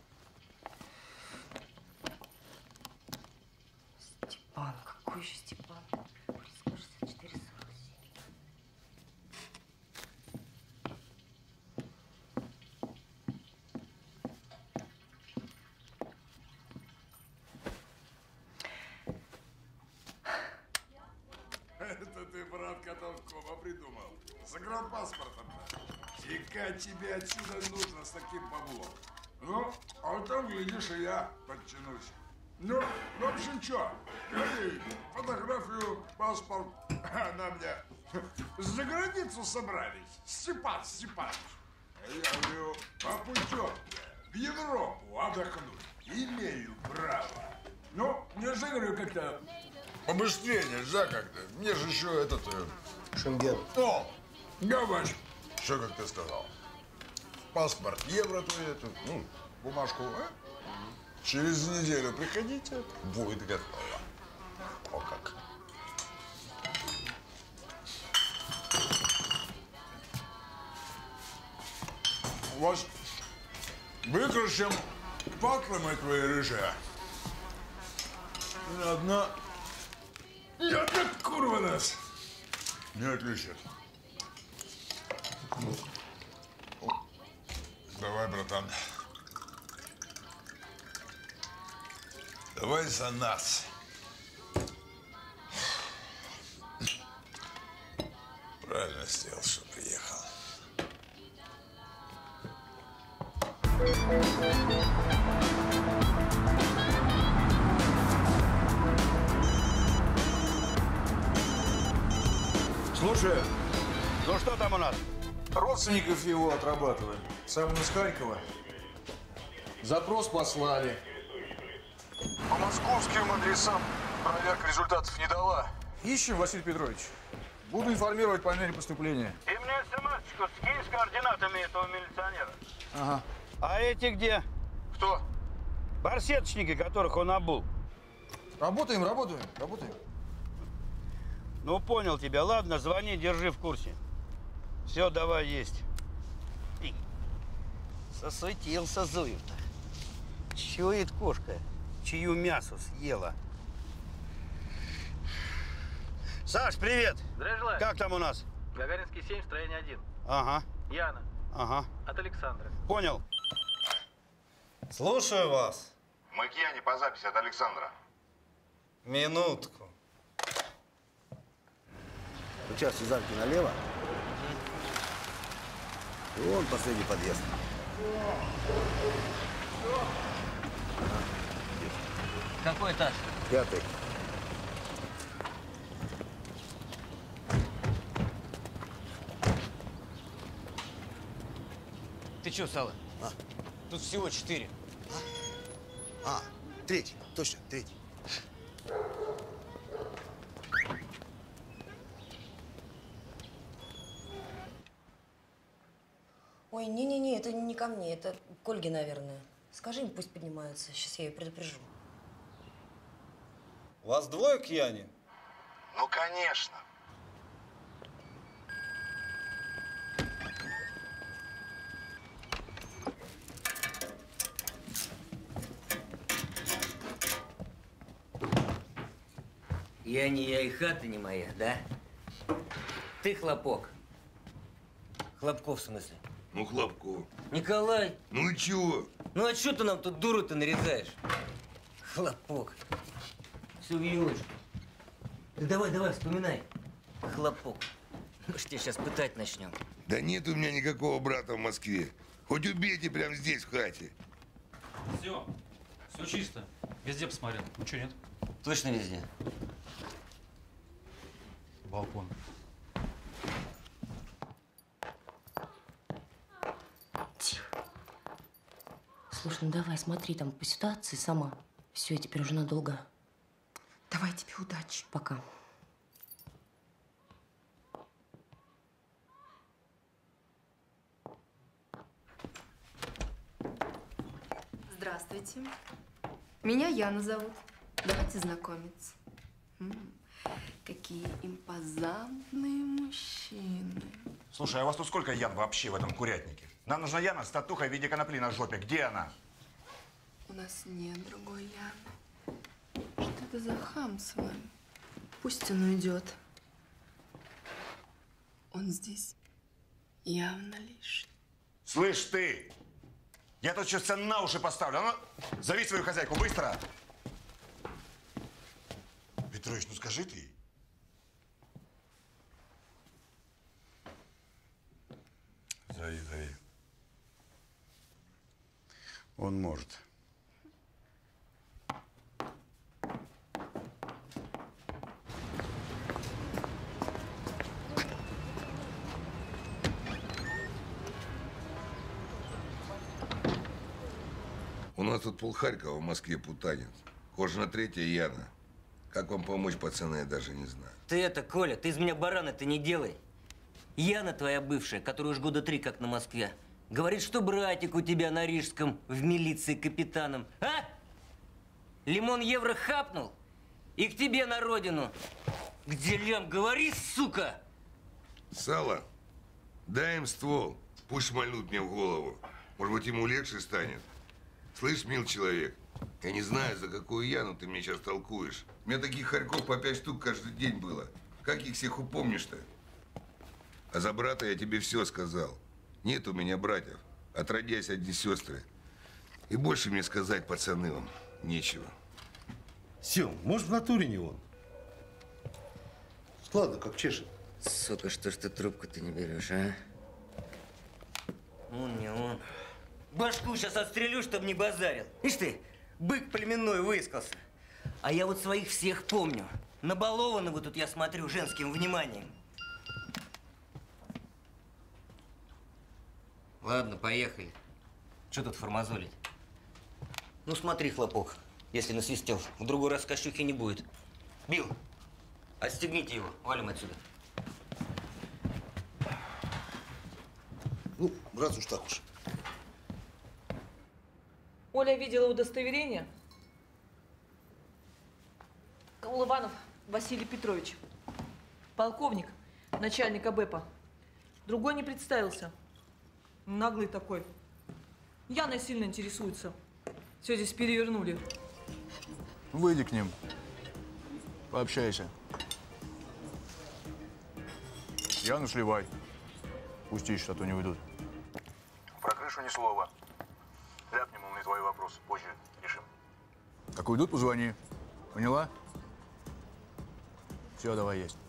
Speaker 10: Степан. Какой еще Степан? Турецкого шестьдесят четыре сорок семь.
Speaker 12: Это ты, брат, Котовкова придумал.
Speaker 7: загранпаспортом-то. Текать тебе отсюда нужно с таким баблом. Ну, а там, глядишь, и я подтянусь. Ну, в общем, что? Говори, фотографию, паспорт. На мне. За границу собрались. Степан Степанович. Я говорю, по путевке в Европу отдохнуть. Имею право. Ну, мне же, говорю, как-то побыстрее нельзя как-то. Мне же еще этот... Шенген. О, давай. Что, как ты сказал? Паспорт, евро твой, эту, ну, бумажку, а? Через неделю приходите, будет готово. О как. У вас выкрасим патлы мои твои рыжие. Ни одна, ни одна курва нас не отличит. Давай, братан. Давай за нас. Правильно сделал, что приехал.
Speaker 4: Слушаю. Ну что там у нас?
Speaker 27: Родственников его отрабатываем. Сам из Харькова. Запрос послали. По московским адресам проверка результатов не дала. Ищем, Василий Петрович. Буду информировать по мере поступления.
Speaker 18: Ты мне смс-очку скинь с координатами этого милиционера.
Speaker 27: Ага.
Speaker 4: А эти где?
Speaker 27: Кто?
Speaker 4: Барсеточники, которых он обул.
Speaker 27: Работаем, работаем, работаем.
Speaker 4: Ну, понял тебя. Ладно, звони, держи в курсе. Все, давай, есть. И сосуетился Зуев-то. Чует кошка, чью мясо съела. Саш, привет!
Speaker 18: Здравия желаю.
Speaker 4: Как там у нас?
Speaker 18: Гагаринский семь, строение один.
Speaker 4: Ага.
Speaker 18: Яна.
Speaker 4: Ага.
Speaker 18: От Александра.
Speaker 4: Понял.
Speaker 8: Слушаю вас.
Speaker 3: Мы к Яне по записи от Александра.
Speaker 8: Минутку.
Speaker 2: Сейчас Сюзанки налево. И вон последний подъезд.
Speaker 23: Какой этаж?
Speaker 2: Пятый.
Speaker 23: Ты чё, Сала?
Speaker 2: А?
Speaker 23: Тут всего четыре.
Speaker 2: А, третий. Точно, третий.
Speaker 10: Ой, не-не-не, это не ко мне, это к Ольге, наверное. Скажи им, пусть поднимаются. Сейчас я ее предупрежу.
Speaker 8: Вас двое к Яне?
Speaker 3: Ну, конечно.
Speaker 23: Я не я и хата не моя, да? Ты Хлопок. Хлопков в смысле?
Speaker 2: Ну, Хлопко.
Speaker 23: Николай.
Speaker 2: Ну и чего?
Speaker 23: Ну а что ты нам тут дуру-то нарезаешь? Хлопок. Все в елочку. Да давай, давай, вспоминай. Хлопок. Мы ж тебя сейчас пытать начнем.
Speaker 2: Да нет у меня никакого брата в Москве. Хоть убейте прямо здесь, в хате.
Speaker 9: Все, все чисто. Везде посмотрел. Ничего нет.
Speaker 23: Точно везде?
Speaker 9: Балкон.
Speaker 10: Тихо. Слушай, ну давай, смотри там по ситуации сама. Все, я теперь уже надолго.
Speaker 25: Давай тебе удачи.
Speaker 10: Пока.
Speaker 25: Здравствуйте. Меня Яна зовут. Давайте знакомиться. М, какие импозантные мужчины.
Speaker 3: Слушай, а у вас тут сколько Ян вообще в этом курятнике? Нам нужна Яна с татухой в виде конопли на жопе. Где она?
Speaker 25: У нас нет другой Яны. Что это за хам с вами? Пусть он уйдет. Он здесь явно лишний.
Speaker 3: Слышь ты! Я тут сейчас тебя на уши поставлю. А ну, зови свою хозяйку, быстро! Петрович, ну скажи ты ей.
Speaker 2: Гори, гори.
Speaker 4: Он может.
Speaker 11: У нас тут пол Харькова в Москве путанит. Кожа третья Яна. Как вам помочь, пацаны, я даже не знаю.
Speaker 23: Ты это, Коля, ты из меня барана-то не делай. Яна твоя бывшая, которая уж года три как на Москве, говорит, что братик у тебя на Рижском в милиции капитаном. А? Лимон евро хапнул и к тебе на родину. Где лям, говори, сука!
Speaker 11: Сало, дай им ствол, пусть шмальнут мне в голову. Может быть, ему легче станет. Слышь, мил человек, я не знаю, за какую Яну ты мне сейчас толкуешь. У меня таких хорьков по пять штук каждый день было. Как их всех упомнишь-то? А за брата я тебе все сказал. Нет у меня братьев, отродясь одни сестры. И больше мне сказать, пацаны, вам нечего.
Speaker 2: Сем, может, в натуре не он? Складно, как чешет.
Speaker 23: Сука, что ж ты трубку-то не берешь, а? Он не он. Башку сейчас отстрелю, чтобы не базарил. Ишь ты, бык племенной выискался. А я вот своих всех помню. Набалованы вы тут, я смотрю, женским вниманием. Ладно, поехали. Что тут формазолить? Ну смотри, хлопок, если насвистел, в другой раз кощухи не будет. Бил, отстегните его, валим отсюда.
Speaker 2: Ну, раз уж так уж.
Speaker 13: Оля видела удостоверение. Колыванов Василий Петрович. Полковник, начальник АБЭПа. Другой не представился. Наглый такой. Яной сильно интересуется. Все здесь перевернули.
Speaker 27: Выйди к ним. Пообщайся. Яну сливай. Пусть ищут, а то не уйдут.
Speaker 14: Про крышу ни слова. Ляпнем на твои вопросы. Позже решим.
Speaker 27: Как уйдут, позвони. Поняла? Все, давай есть.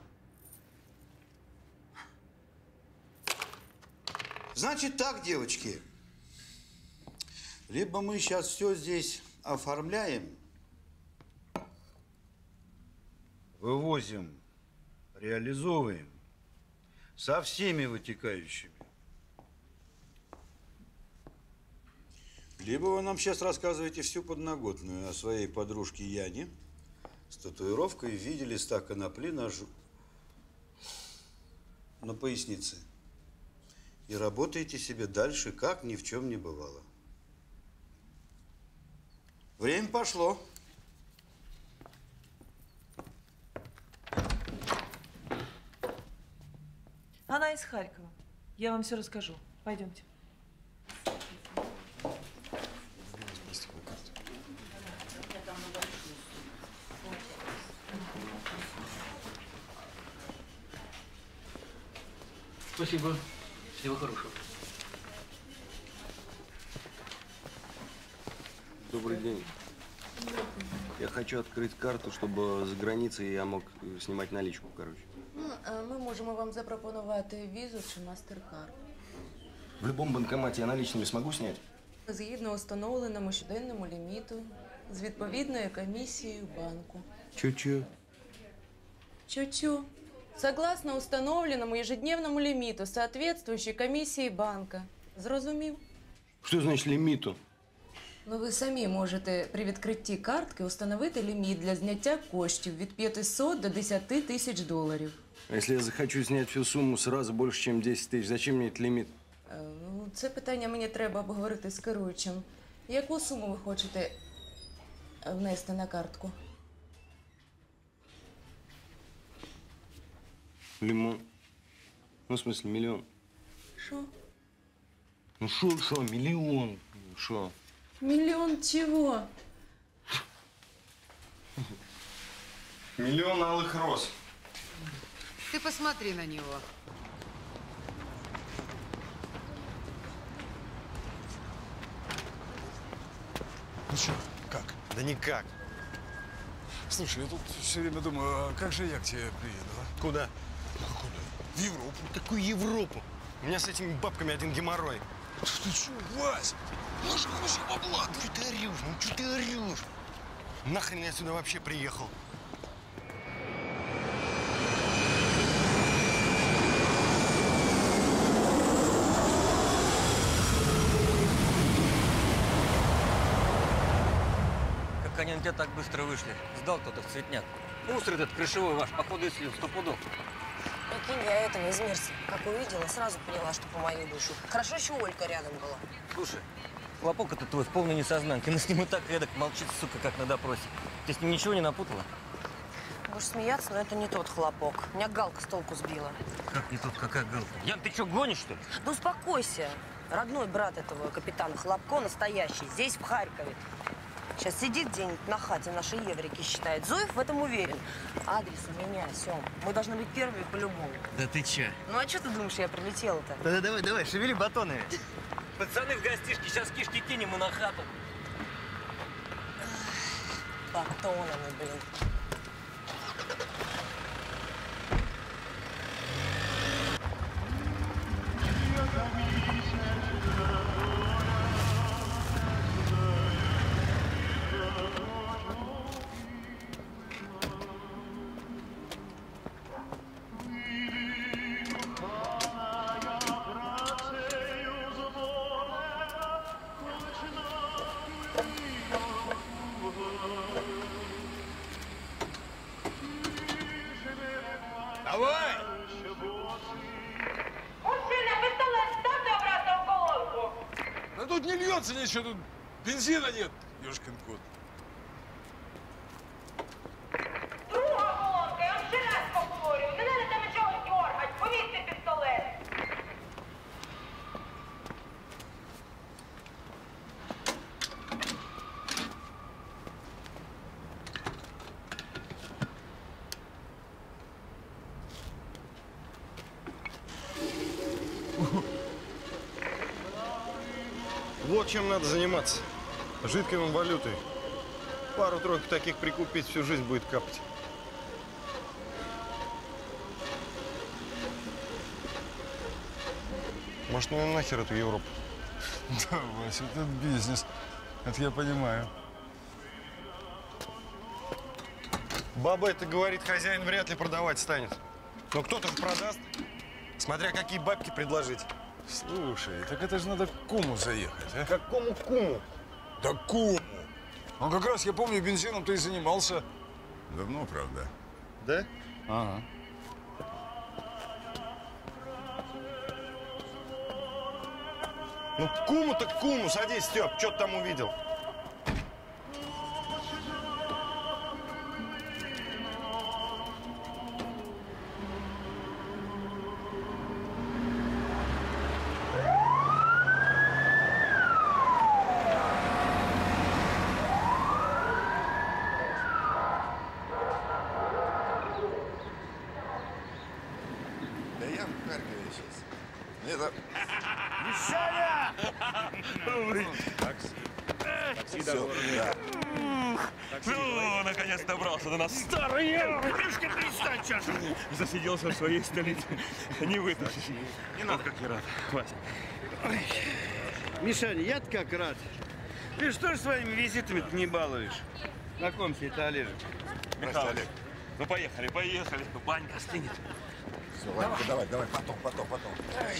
Speaker 4: Значит так, девочки. Либо мы сейчас все здесь оформляем, вывозим, реализовываем со всеми вытекающими. Либо вы нам сейчас рассказываете всю подноготную о своей подружке Яне с татуировкой в виде листа конопли на, ж... на пояснице. И работаете себе дальше, как ни в чем не бывало. Время пошло.
Speaker 13: Она из Харькова. Я вам все расскажу. Пойдемте.
Speaker 26: Спасибо. Всего хорошего.
Speaker 15: Добрый день. Я хочу открыть карту, чтобы за границей я мог снимать наличку, короче.
Speaker 10: Ну, а ми можемо вам запропонувати візу чи MasterCard.
Speaker 15: В любом банкомате я наличными смогу снять?
Speaker 10: Згідно установленому щоденному ліміту з відповідною комісією банку.
Speaker 15: Чё-чё?
Speaker 10: Чё-чё? Согласно установленному ежедневному лимиту соответствующей комиссии банка. Зрозумів?
Speaker 15: Что значит лимиту?
Speaker 10: Ну, ви самі можете при відкритті картки установити ліміт для зняття коштів від п'ятисот до десяти тисяч доларів.
Speaker 15: А если я захочу снять всю сумму сразу больше, чем десять тысяч, зачем мне этот лимит?
Speaker 10: Е, Ну, це питання мені треба обговорити з керуючим. Яку суму ви хочете внести на картку?
Speaker 15: Лимон. Ну, в смысле, миллион.
Speaker 10: Що?
Speaker 15: Ну, шо, шо, миллион. Шо?
Speaker 10: Мільйон чого?
Speaker 15: Миллион алых роз.
Speaker 17: Ты посмотри на него.
Speaker 27: Ну что, как?
Speaker 20: Да никак.
Speaker 27: Слушай, я тут все время думаю, а как же я к тебе приеду, а?
Speaker 20: Куда?
Speaker 27: Ну, куда?
Speaker 20: В Европу. Какую Европу?
Speaker 1: У меня с этими бабками один геморрой.
Speaker 7: Ты что, Вась? Наша куча бабла.
Speaker 1: Что ты орешь? Ну что ты орешь? Нахрен я сюда вообще приехал?
Speaker 23: Как они на тебя так быстро вышли? Сдал кто-то в цветняк. Мусор этот крышевой ваш, походу, и слил сто пудов.
Speaker 10: Прикинь, я этого из Мерси. Как увидела, сразу поняла, что по мою душу. Хорошо, еще Олька рядом была.
Speaker 23: Слушай, хлопок этот твой в полной несознанке. Мы с ним и так эдак молчит, сука, как на допросе. Ты с ним ничего не напутала?
Speaker 10: Будешь смеяться, но это не тот хлопок. Меня галка с толку сбила.
Speaker 23: Как не тот, какая галка? Ян, ты что, гонишь, что ли?
Speaker 10: Да успокойся. Родной брат этого капитана Хлопко настоящий, здесь, в Харькове. Сейчас сидит где-нибудь на хате нашей еврики считает. Зуев в этом уверен. Адрес у меня, Сем. Мы должны быть первыми по-любому.
Speaker 23: Да ты че?
Speaker 10: Ну а что ты думаешь, я прилетела-то?
Speaker 23: Да, давай, давай, шевели батонами. Пацаны в гостишке, сейчас кишки кинем и на хату.
Speaker 10: Батонами, блин.
Speaker 7: Давай!
Speaker 5: Мужчина, пистолет ставьте обратно в колонку.
Speaker 7: Да тут не льется ничего, тут бензина нет, ёшкин кот.
Speaker 5: Друга колонка, я вам ще раз повторю. Не надо там нічого дергать, повісьте пістолет.
Speaker 1: Вот чем надо заниматься. Жидкой валютой. Пару-тройку таких прикупить, всю жизнь будет капать. Может, ну и нахер эту Европу?
Speaker 7: Да, Вася, это бизнес. Это я понимаю.
Speaker 1: Баба это говорит, хозяин вряд ли продавать станет. Но кто-то же продаст, смотря какие бабки предложить.
Speaker 7: Слушай, так это же надо к куму заехать, а?
Speaker 1: Какому куму?
Speaker 7: Да куму! Он как раз, я помню, бензином-то и занимался. Давно, правда.
Speaker 1: Да?
Speaker 7: Ага.
Speaker 1: Ну, к куму так к куму. Садись, Степ, что ты там увидел?
Speaker 7: Да я в Харькове сейчас. Это...
Speaker 1: Мишаня!
Speaker 7: Такси дорого.
Speaker 6: Ну, наконец добрался до нас. Старый Крышка, перестань чашу. Засиделся в своей столице. Не вытащишь. Не надо, как я рад. Вася.
Speaker 4: Ой. Мишаня, я-то как рад. Ты что ж своими визитами-то не балуешь? Знакомься, это Олежек.
Speaker 6: Михалыч, ну поехали, поехали. Банька стынет.
Speaker 7: Все, Ванька, давай, давай, потом, потом, потом.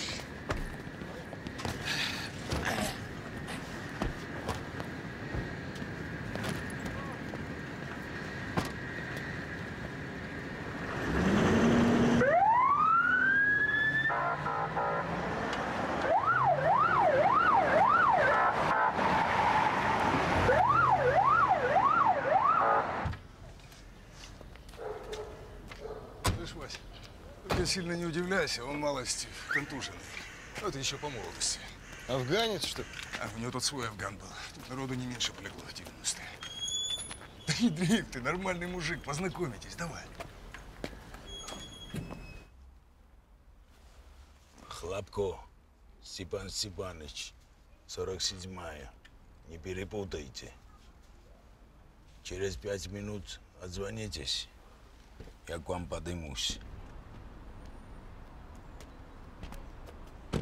Speaker 7: Слышь, Вась, только сильно не удивляйся, он малость контуженный. Ну, это еще по молодости.
Speaker 1: Афганец, что ли?
Speaker 7: А у него тут свой афган был. Тут народу не меньше полегло в девяностые. Да не дрейф ты, нормальный мужик, познакомитесь, давай.
Speaker 12: Хлопко, Степан Степанович, сорок седьмая. Не перепутайте. Через пять минут отзвонитесь, я к вам подымусь.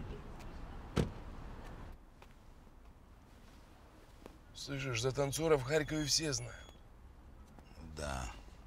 Speaker 16: Слышишь, за танцора в Харькове все знают.
Speaker 12: Да.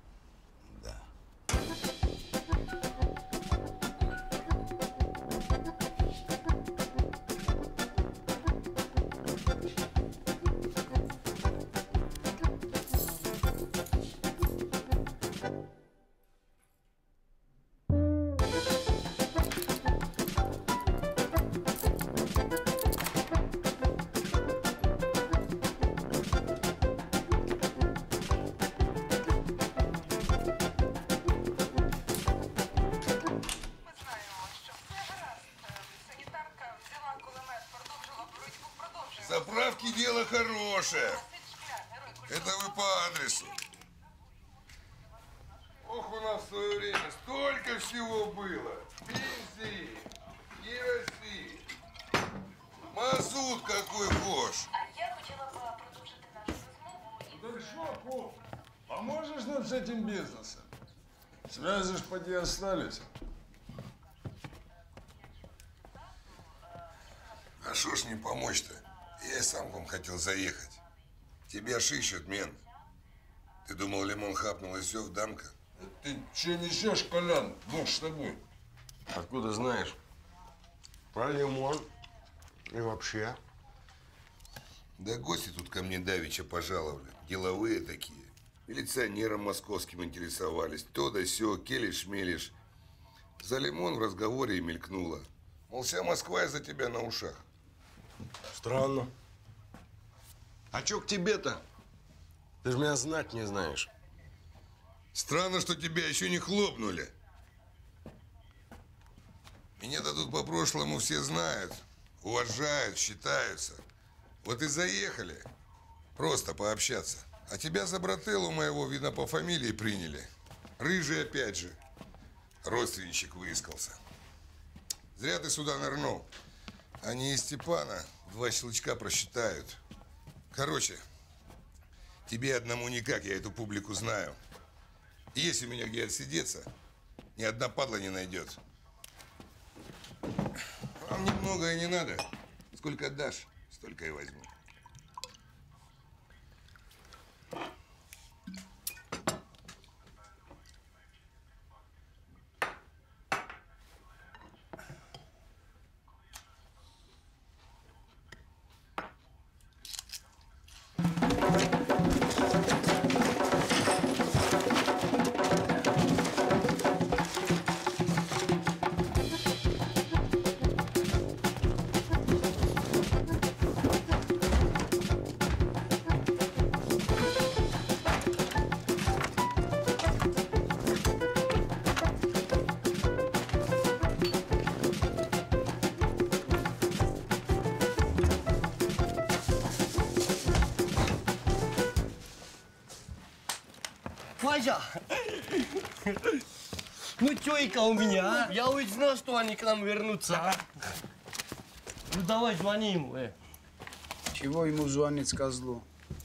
Speaker 11: Заправки дело хорошее. Это вы по адресу. Ох, у нас в свое время столько всего было. Бензин, керосин, мазут какой вож.
Speaker 7: Так что, Поп, поможешь нам с этим бизнесом? Связи ж поди остались.
Speaker 11: А шо ж не помочь-то? Я и сам к вам хотел заехать. Тебя ж ищут, мент. Ты думал, лимон хапнул и все, в дамка?
Speaker 7: Ты че несешь, Колян? Бог с тобой.
Speaker 1: Откуда знаешь? Про лимон и вообще.
Speaker 11: Да гости тут ко мне давеча пожаловали. Деловые такие. Милиционером московским интересовались. То да сё, келиш-мелиш. За лимон в разговоре и мелькнуло. Мол, вся Москва из-за тебя на ушах.
Speaker 1: Странно. А чё к тебе-то? Ты же меня знать не знаешь.
Speaker 11: Странно, что тебя еще не хлопнули. Меня-то тут по прошлому все знают, уважают, считаются. Вот и заехали. Просто пообщаться. А тебя за брателлу моего, видно, по фамилии приняли. Рыжий опять же. Родственничек выискался. Зря ты сюда нырнул. Они и Степана два щелчка просчитают. Короче, тебе одному никак, я эту публику знаю. И если у меня где отсидеться, ни одна падла не найдет. Вам немного и не надо. Сколько дашь, столько и возьму.
Speaker 18: Вася, ну тёйка у меня, а? Я ведь знал, что они к нам вернутся, а? Ну давай, звони ему, э.
Speaker 19: Чего ему звонить с козлу?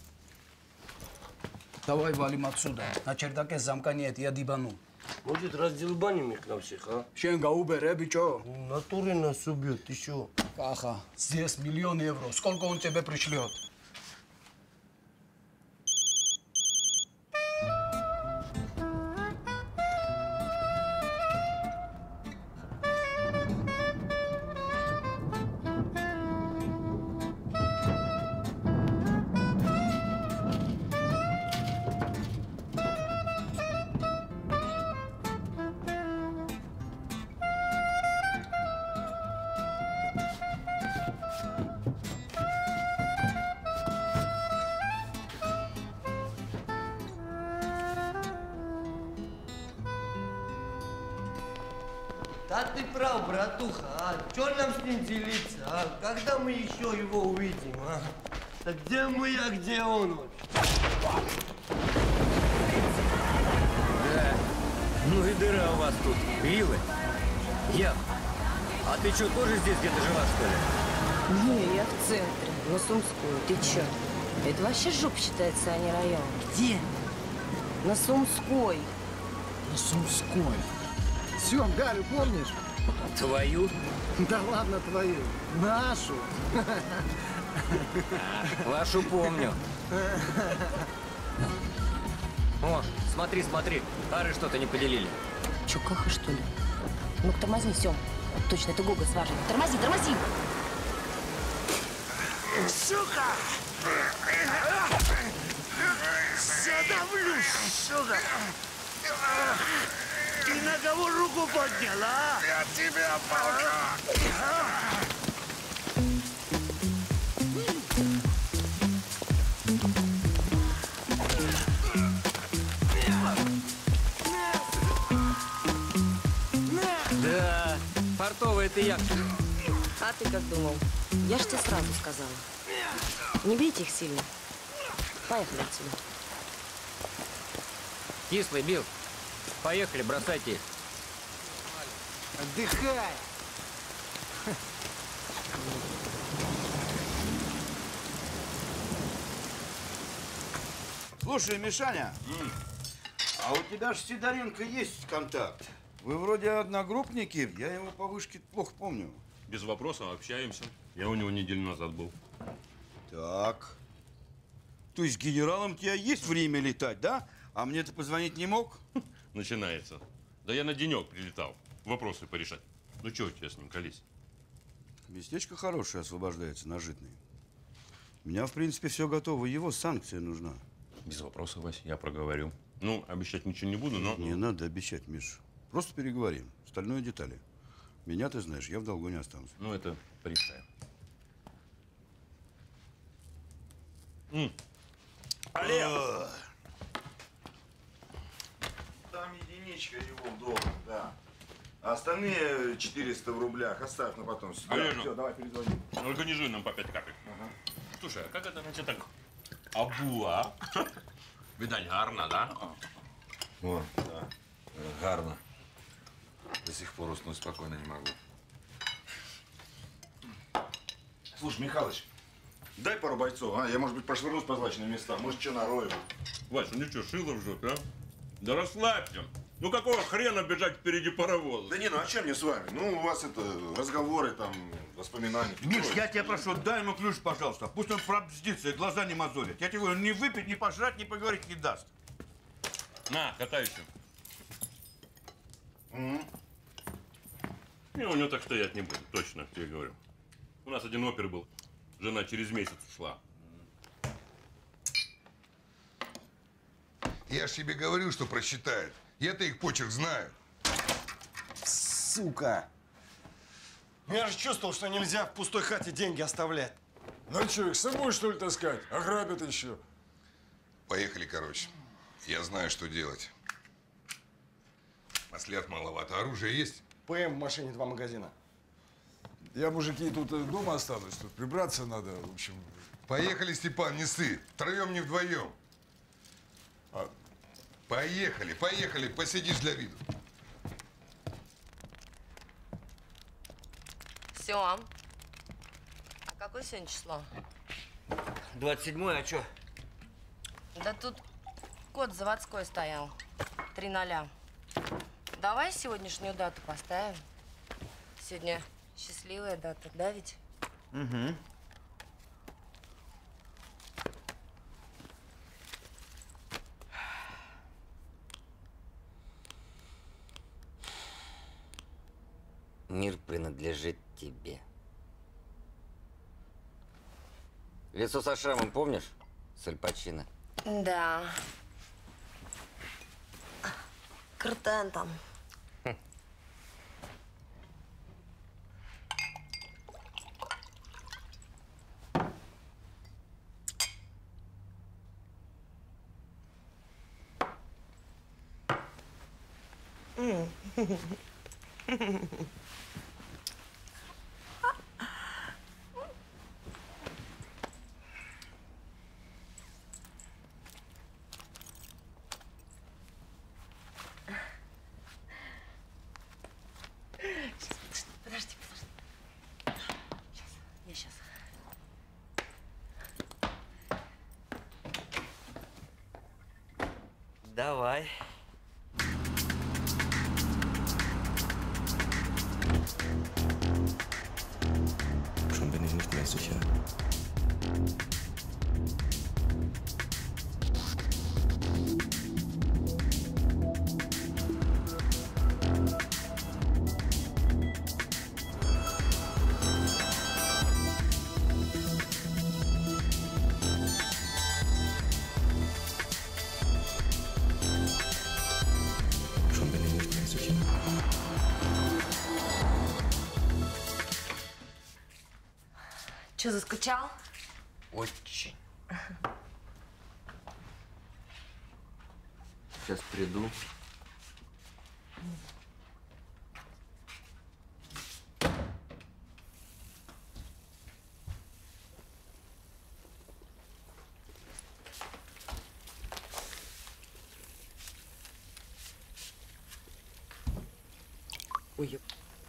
Speaker 19: Давай валим отсюда. На чердаке замка нет, я дибану.
Speaker 18: Может, раздолбаним их на всех, а?
Speaker 19: Чем гаубер, э, бичо?
Speaker 18: В натуре нас убьет, ты что?
Speaker 19: Каха, здесь миллион евро. Сколько он тебе пришлет?
Speaker 18: Да ты прав, братуха, а? Чё нам с ним делиться, а? Когда мы еще его увидим, а? Да где мы, а где он вот?
Speaker 23: Да. Ну и дыра у вас тут. Вилы. Я. А ты что, тоже здесь где-то жила, что ли?
Speaker 10: Не, я в центре, на Сумской. Ты чё? Это вообще жоп считается, а не район.
Speaker 19: Где?
Speaker 10: На Сумской.
Speaker 19: На Сумской. Сём, Галю помнишь?
Speaker 23: Твою?
Speaker 19: Да ладно твою. Нашу.
Speaker 23: Вашу помню. О, смотри, смотри, ары что-то не поделили.
Speaker 10: Че, каха, что ли? Ну-ка, тормози, все. Точно, это Гога с Важей. Тормози, тормози!
Speaker 18: Сука! Задавлю, сука! Ты на кого руку подняла? Я тебя полка!
Speaker 23: Да, портовая ты яхта.
Speaker 10: А ты как думал? Я ж тебе сразу сказала. Не бейте их сильно. Поехали отсюда.
Speaker 23: Кислый, Билл. Поехали, бросайте их.
Speaker 18: Отдыхай!
Speaker 4: Слушай, Мишаня, а у тебя же с Сидоренко есть контакт. Вы вроде одногруппники, я его по вышке плохо помню.
Speaker 6: Без вопросов общаемся. Я у него неделю назад был.
Speaker 4: Так. То есть генералом у тебя есть время летать, да? А мне ты позвонить не мог?
Speaker 6: Начинается. Да я на денек прилетал. Вопросы порешать. Ну чего у тебя с ним, колись?
Speaker 4: Местечко хорошее освобождается на Житной. У меня, в принципе, все готово. Его санкция нужна.
Speaker 6: Без вопросов, Вась, я проговорю. Ну, обещать ничего не буду, но...
Speaker 4: Не надо обещать, Миш. Просто переговорим. Остальное детали. Меня ты знаешь, я в долгу не останусь.
Speaker 6: Ну, это порешаем. М.
Speaker 3: Олег! Там единичка его в долг, да. А остальные четыреста в рублях оставь на потом. Сюда.
Speaker 6: Олежа,
Speaker 3: Все, давай перезвони.
Speaker 6: организуй нам по пять капель. Ага. Слушай, а как это, значит, так обула? Видать, гарно, да?
Speaker 3: О, да. Гарно. До сих пор уснуть спокойно не могу. Слушай, Михалыч, дай пару бойцов, а? Я, может быть, прошвырнусь по злачным местам. Может, что нарою.
Speaker 6: Вась, ну что, шило ржет, а? Да расслабься. Ну какого хрена бежать впереди паровоза?
Speaker 3: Да не, ну а чем мне с вами? Ну, у вас это разговоры, там, воспоминания.
Speaker 4: Миш, я тебя прошу, дай ему ключ, пожалуйста. Пусть он пробздится и глаза не мозолит. Я тебе говорю, ни выпить, ни пожрать, ни поговорить не даст.
Speaker 6: На, катайся.
Speaker 3: Угу.
Speaker 6: И у него так стоять не будет, точно, тебе говорю. У нас один опер был. Жена через месяц ушла.
Speaker 11: Я ж тебе говорил, что просчитает. Я-то их почерк знаю.
Speaker 1: Сука! Я же чувствовал, что нельзя в пустой хате деньги оставлять.
Speaker 7: Ну что, их с собой, что ли, таскать? Ограбят еще.
Speaker 11: Поехали, короче. Я знаю, что делать. Маслят маловато. Оружие есть?
Speaker 1: ПМ в машине, два магазина.
Speaker 7: Я, мужики, тут дома останусь. Тут прибраться надо, в общем.
Speaker 11: Поехали, Степан, не ссы. Втроем, не вдвоем.
Speaker 7: А...
Speaker 11: Поехали, поехали. Посидишь для виду.
Speaker 10: Все. А какое сегодня число?
Speaker 23: двадцать седьмое, а чё?
Speaker 10: Да тут код заводской стоял. Три ноля. Давай сегодняшнюю дату поставим. Сегодня счастливая дата, да ведь?
Speaker 23: Угу. Мир принадлежит тебе. Лицо со шрамом помнишь? С Аль Пачино.
Speaker 10: Да. Картен там. Подожди, подожди. Сейчас, я сейчас.
Speaker 23: Давай.
Speaker 15: Schon bin ich nicht mehr sicher.
Speaker 10: Че, заскучал?
Speaker 23: Очень. Сейчас приду.
Speaker 10: Ой,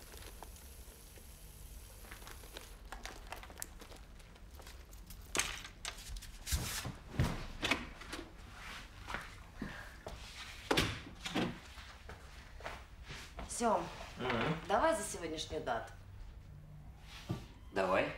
Speaker 10: Сём,
Speaker 23: Угу.
Speaker 10: давай за сегодняшнюю дату.
Speaker 23: Давай.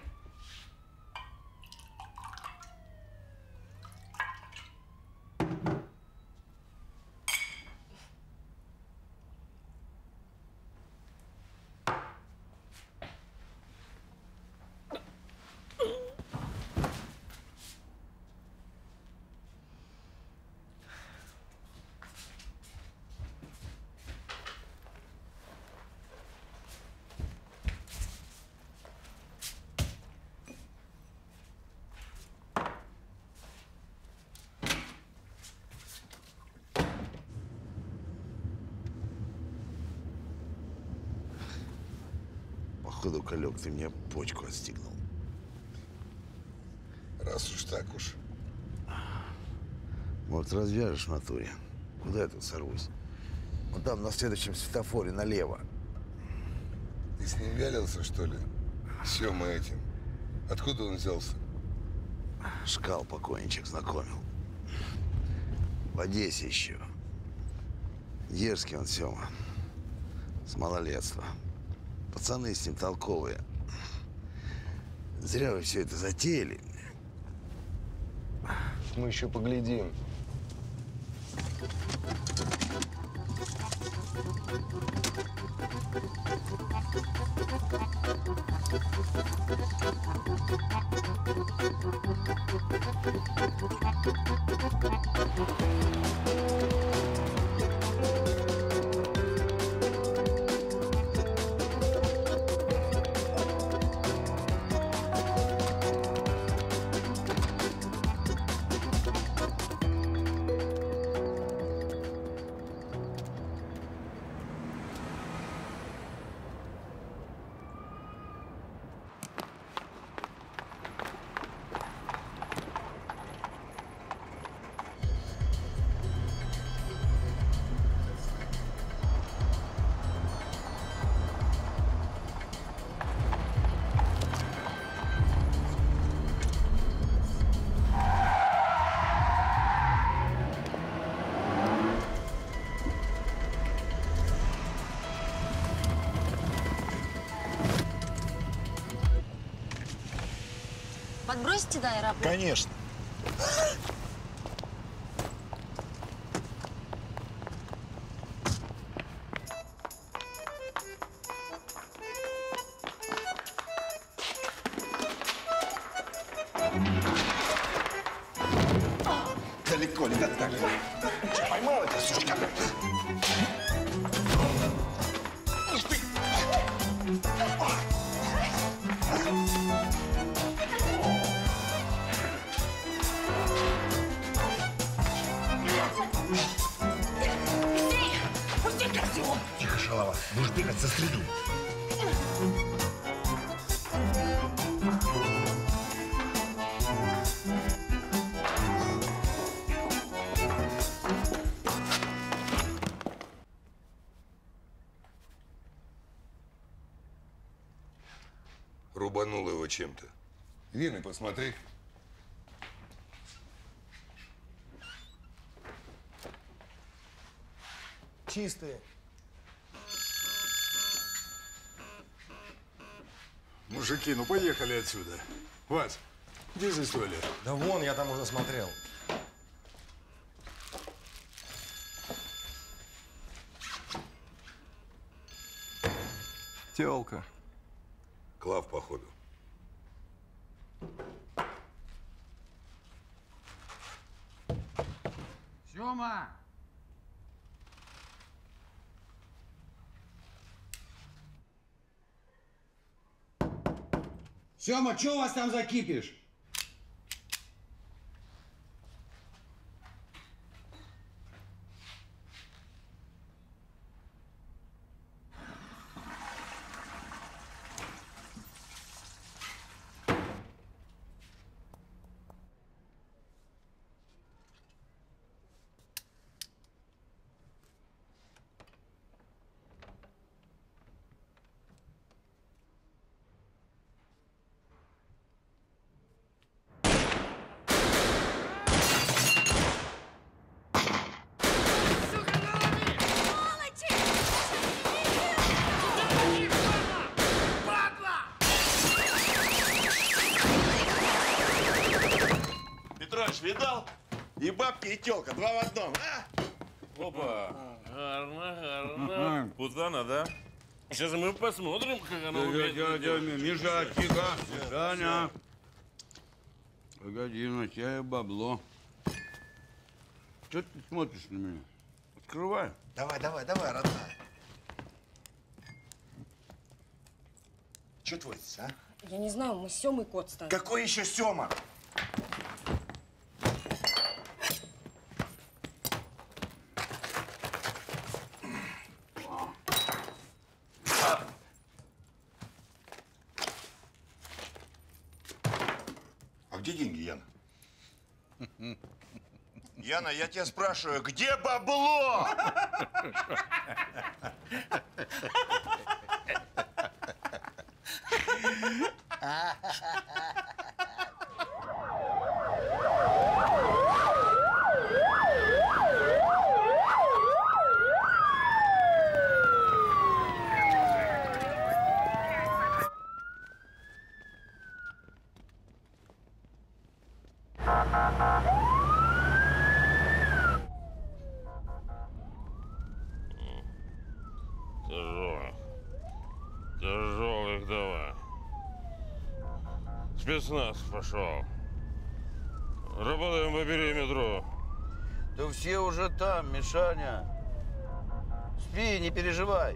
Speaker 2: Походу, Калек, ты мне почку отстегнул.
Speaker 11: Раз уж так уж.
Speaker 2: Может, развяжешь в натуре? Куда я тут сорвусь? Вот там, на следующем светофоре, налево.
Speaker 11: Ты с ним вялился, что ли? Сёма этим. Откуда он взялся?
Speaker 2: Шкал покойничек знакомил. В Одессе еще. Дерзкий он, Сёма. С малолетства. Пацаны с ним толковые. Зря вы все это затеяли.
Speaker 8: Мы еще поглядим.
Speaker 10: Подбросите до аэропорта?
Speaker 8: Конечно.
Speaker 2: Далеко не так. Что, поймал это, сучка? Ух ты! Тихо, шалава. Будешь бегать, застрелю.
Speaker 11: Рубанул его чем-то. Вены посмотри.
Speaker 8: Чистые.
Speaker 7: Мужики, ну поехали отсюда. Вась,
Speaker 8: Где здесь туалет?
Speaker 1: Да вон, я там уже смотрел.
Speaker 27: Телка.
Speaker 11: Клав, походу.
Speaker 12: Сёма!
Speaker 4: Сёма, что у вас там за кипиш?
Speaker 9: Петрович, видал? И бабки, и телка, два в одном, а?
Speaker 6: Опа, гарно, гарно. Путана, да? Сейчас мы посмотрим, как она умеет.
Speaker 4: Миша, тихо. Мишаня. Погоди, на тебя бабло. Что ты смотришь на меня? Открывай.
Speaker 9: Давай, давай, давай, родная. Что творится, а?
Speaker 10: Я не знаю, мы с Семой кот стали.
Speaker 9: Какой еще Сема? А где деньги, Яна? Яна, я тебя спрашиваю, где бабло?
Speaker 6: Тяжелых. Тяжелых давай. Спецназ пошел. Работаем по периметру.
Speaker 12: Да все уже там, Мишаня. Спи, не переживай.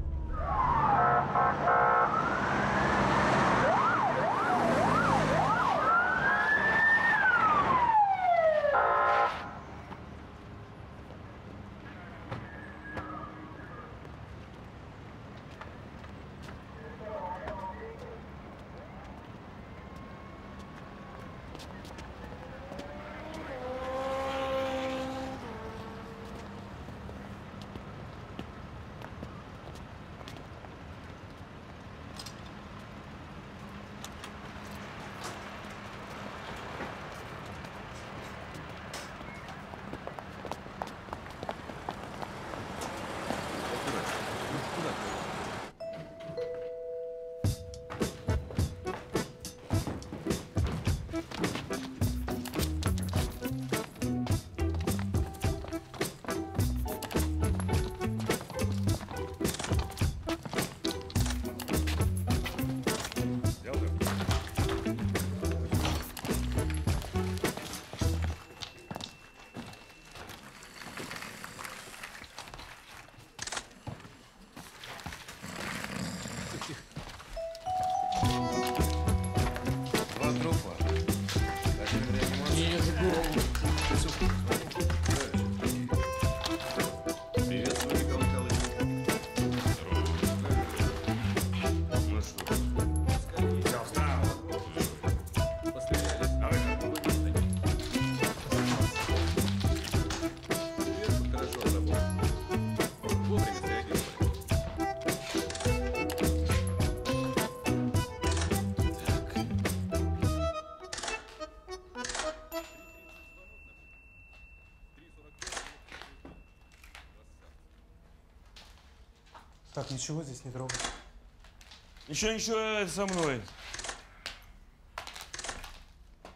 Speaker 14: Так, ничего здесь не трогай.
Speaker 6: Ничего, ничего, со мной.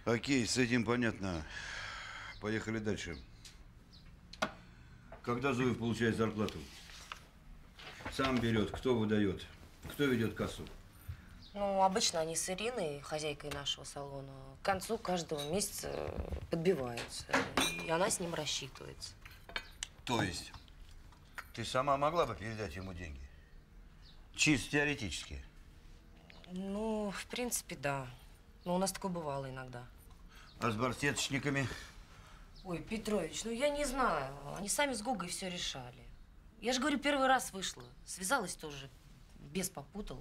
Speaker 4: Окей, с этим понятно. Поехали дальше. Когда Зуев получает зарплату? Сам берет, кто выдает? Кто ведет кассу?
Speaker 10: Ну, обычно они с Ириной, хозяйкой нашего салона, к концу каждого месяца подбиваются. И она с ним рассчитывается.
Speaker 4: То есть, ты сама могла бы передать ему деньги? Чисто теоретически.
Speaker 10: Ну, в принципе, да. Но у нас такое бывало иногда.
Speaker 4: А с барсеточниками?
Speaker 10: Ой, Петрович, ну я не знаю. Они сами с Гогой все решали. Я же говорю, первый раз вышла. Связалась тоже. Бес попутал.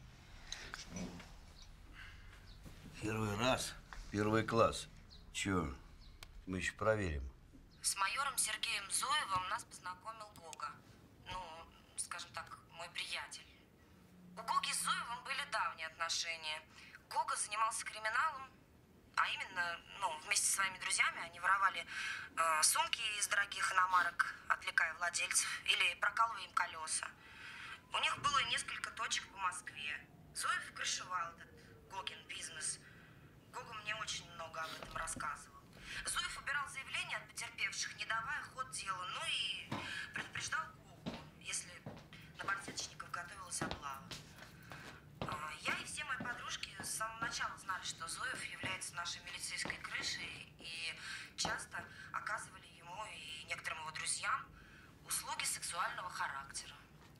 Speaker 4: Первый раз? Первый класс. Чё? Мы еще проверим.
Speaker 10: С майором Сергеем Зуевым нас познакомил Гога. Ну, скажем так, мой приятель. У Гоги с Зуевым были давние отношения. Гога занимался криминалом, а именно, ну, вместе со своими друзьями они воровали э, сумки из дорогих иномарок, отвлекая владельцев, или прокалывая им колеса. У них было несколько точек по Москве. Зуев крышевал этот Гогин бизнес. Гога мне очень много об этом рассказывал. Зуев убирал заявления от потерпевших, не давая ход делу, ну и предупреждал Гогу, если на барсеточников готовилась облава. Я и все мои подружки с самого начала знали, что Зуев является нашей милицейской крышей, и часто оказывали ему и некоторым его друзьям услуги сексуального характера.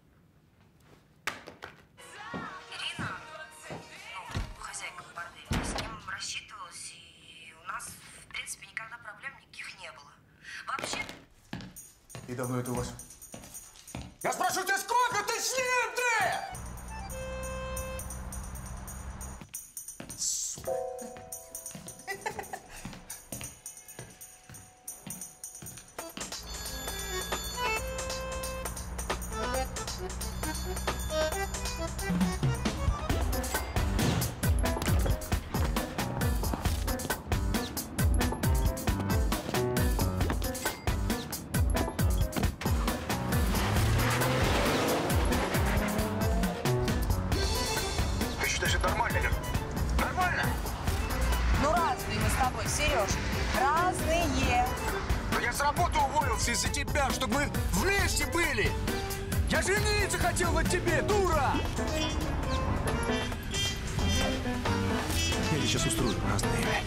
Speaker 10: Ирина, ну, хозяйка борделя, с ним рассчитывалась, и у нас, в принципе, никогда проблем никаких не было. Вообще...
Speaker 6: И давно это у вас? Я спрашиваю тебя, сколько ты с ним, ты?
Speaker 12: Ты считаешь это нормально, Лер? Нормально?
Speaker 13: Ну, разные мы с тобой, Сереж. Разные.
Speaker 12: Но я с работы уволился из-за тебя, чтобы мы вместе были. Я жениться хотел на тебе, дура!
Speaker 6: Я сейчас устрою разные.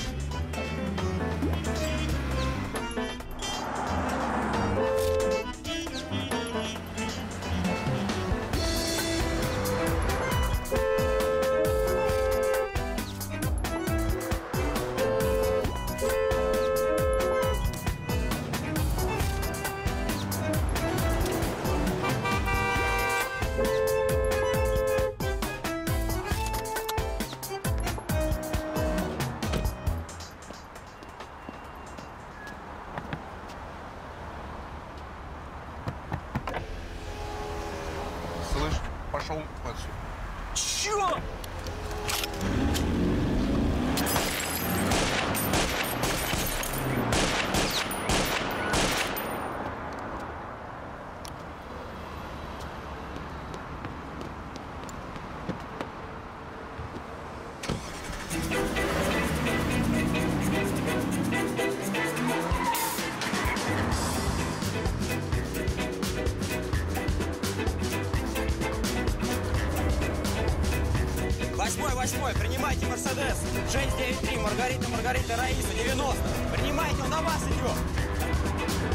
Speaker 16: Слышь, пошел отсюда.
Speaker 12: Чё?
Speaker 14: Восьмой, восьмой, принимайте Мерседес. шесть девять три, Маргарита, Маргарита, Раиса, девяносто. Принимайте, он на вас идет.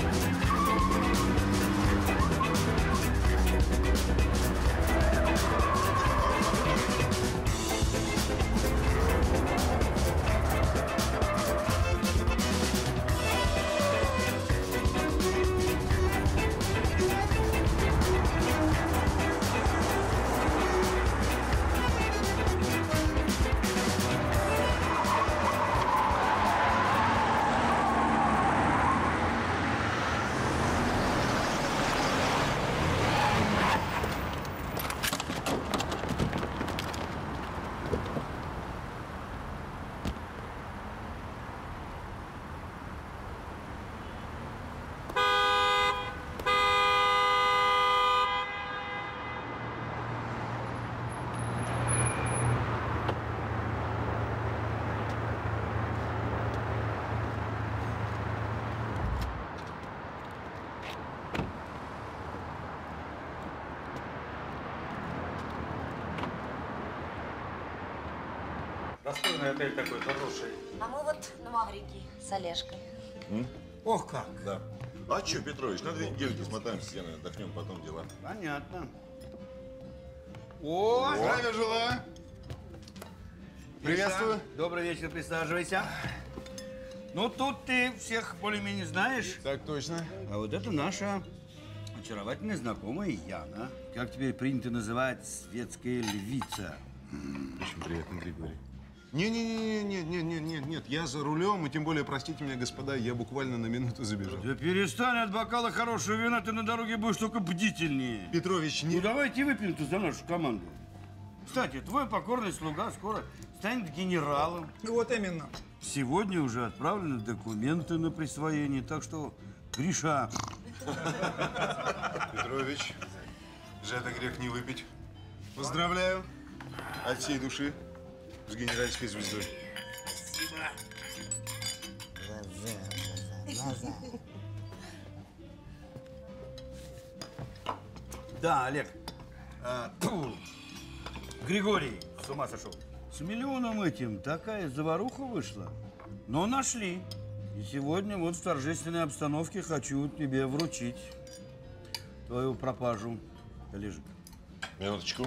Speaker 4: Достойный отель такой, хороший.
Speaker 10: А мы вот на Маврикии с Олежкой.
Speaker 3: М?
Speaker 4: Ох как.
Speaker 3: Да. А что, Петрович, на две недельки смотаемся с Яной, отдохнем, потом дела.
Speaker 4: Понятно. О,
Speaker 3: здравия желаю.
Speaker 4: Приветствую. Добрый вечер, присаживайся. Ну, тут ты всех более-менее знаешь.
Speaker 1: Так точно.
Speaker 4: А вот это наша очаровательная знакомая Яна. Как теперь принято называть светская львица.
Speaker 1: Очень приятно, Григорий. Не-не-не-не-не-не-не, нет, я за рулем, и тем более, простите меня, господа, я буквально на минуту забежал.
Speaker 4: Да перестань, от бокала хорошего вина ты на дороге будешь только бдительнее.
Speaker 1: Петрович, не...
Speaker 4: Ну, давайте выпьем-то за нашу команду. Кстати, твой покорный слуга скоро станет генералом.
Speaker 8: Вот именно.
Speaker 4: Сегодня уже отправлены документы на присвоение, так что, Гриша...
Speaker 1: Петрович, же это грех не выпить. Поздравляю от всей души с генеральской звездой.
Speaker 12: Спасибо.
Speaker 4: Да, Олег. А, тьфу, Григорий с ума сошел. С миллионом этим такая заваруха вышла. Но нашли. И сегодня вот в торжественной обстановке хочу тебе вручить твою пропажу, Олежек.
Speaker 1: Минуточку.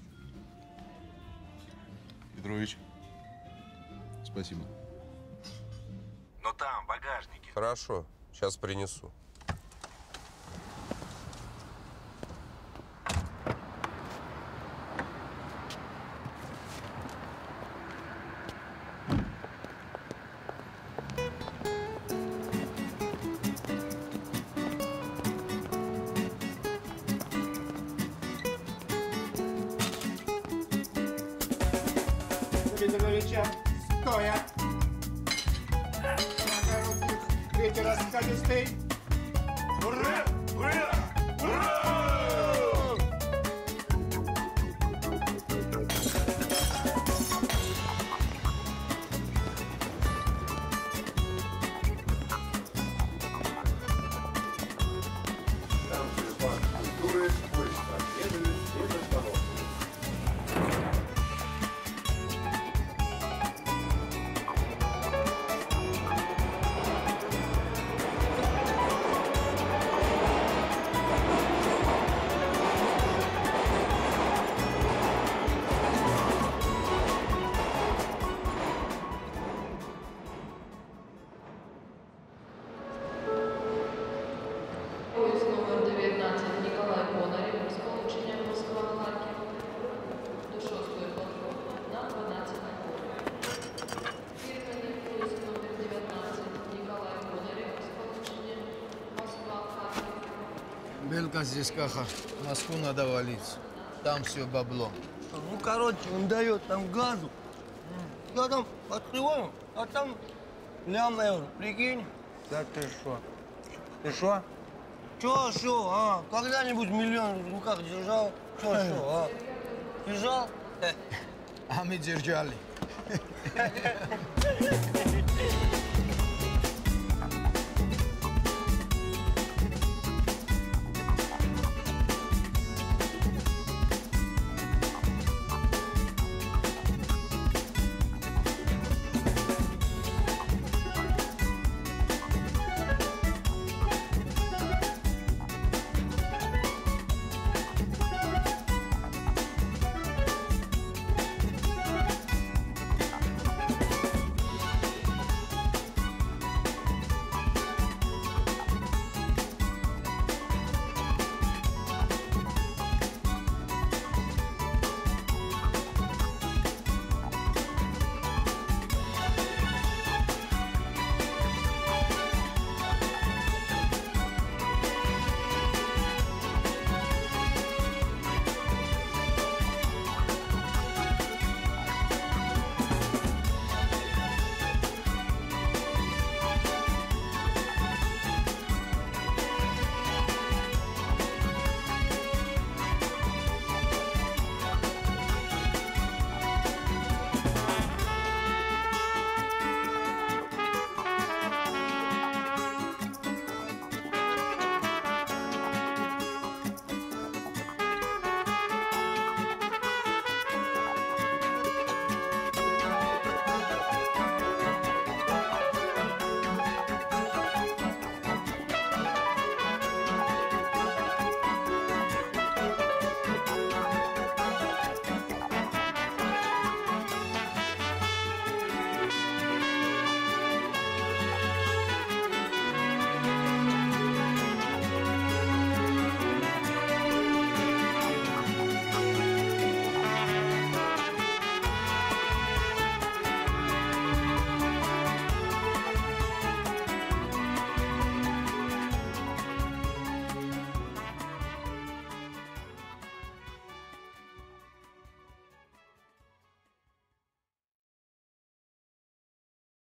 Speaker 1: Петрович, спасибо.
Speaker 3: Но там, в багажнике.
Speaker 17: Хорошо, сейчас принесу.
Speaker 12: Петровича, стоя. На коротких, ветер раскалистый. Ура! Ура! Ура!
Speaker 20: Поезд номер дев'ятнадцять Николай Кононов з полученням Москва-Харків до шостої платформи на дванадцятій колії. Фірменний поїзд номер дев'ятнадцять Николай Кононов з полученням Москва-Харків.
Speaker 21: Белка здесь каха. В Москву надо валить. Там все бабло.
Speaker 18: Ну, короче, он дает там газу. Я там открываю, а там лям евро. Прикинь?
Speaker 21: Да ты что? Ты что?
Speaker 18: Чё, шо, а? Когда-нибудь миллион в руках держал? Чё, шо, а? Держал?
Speaker 21: А мы держали.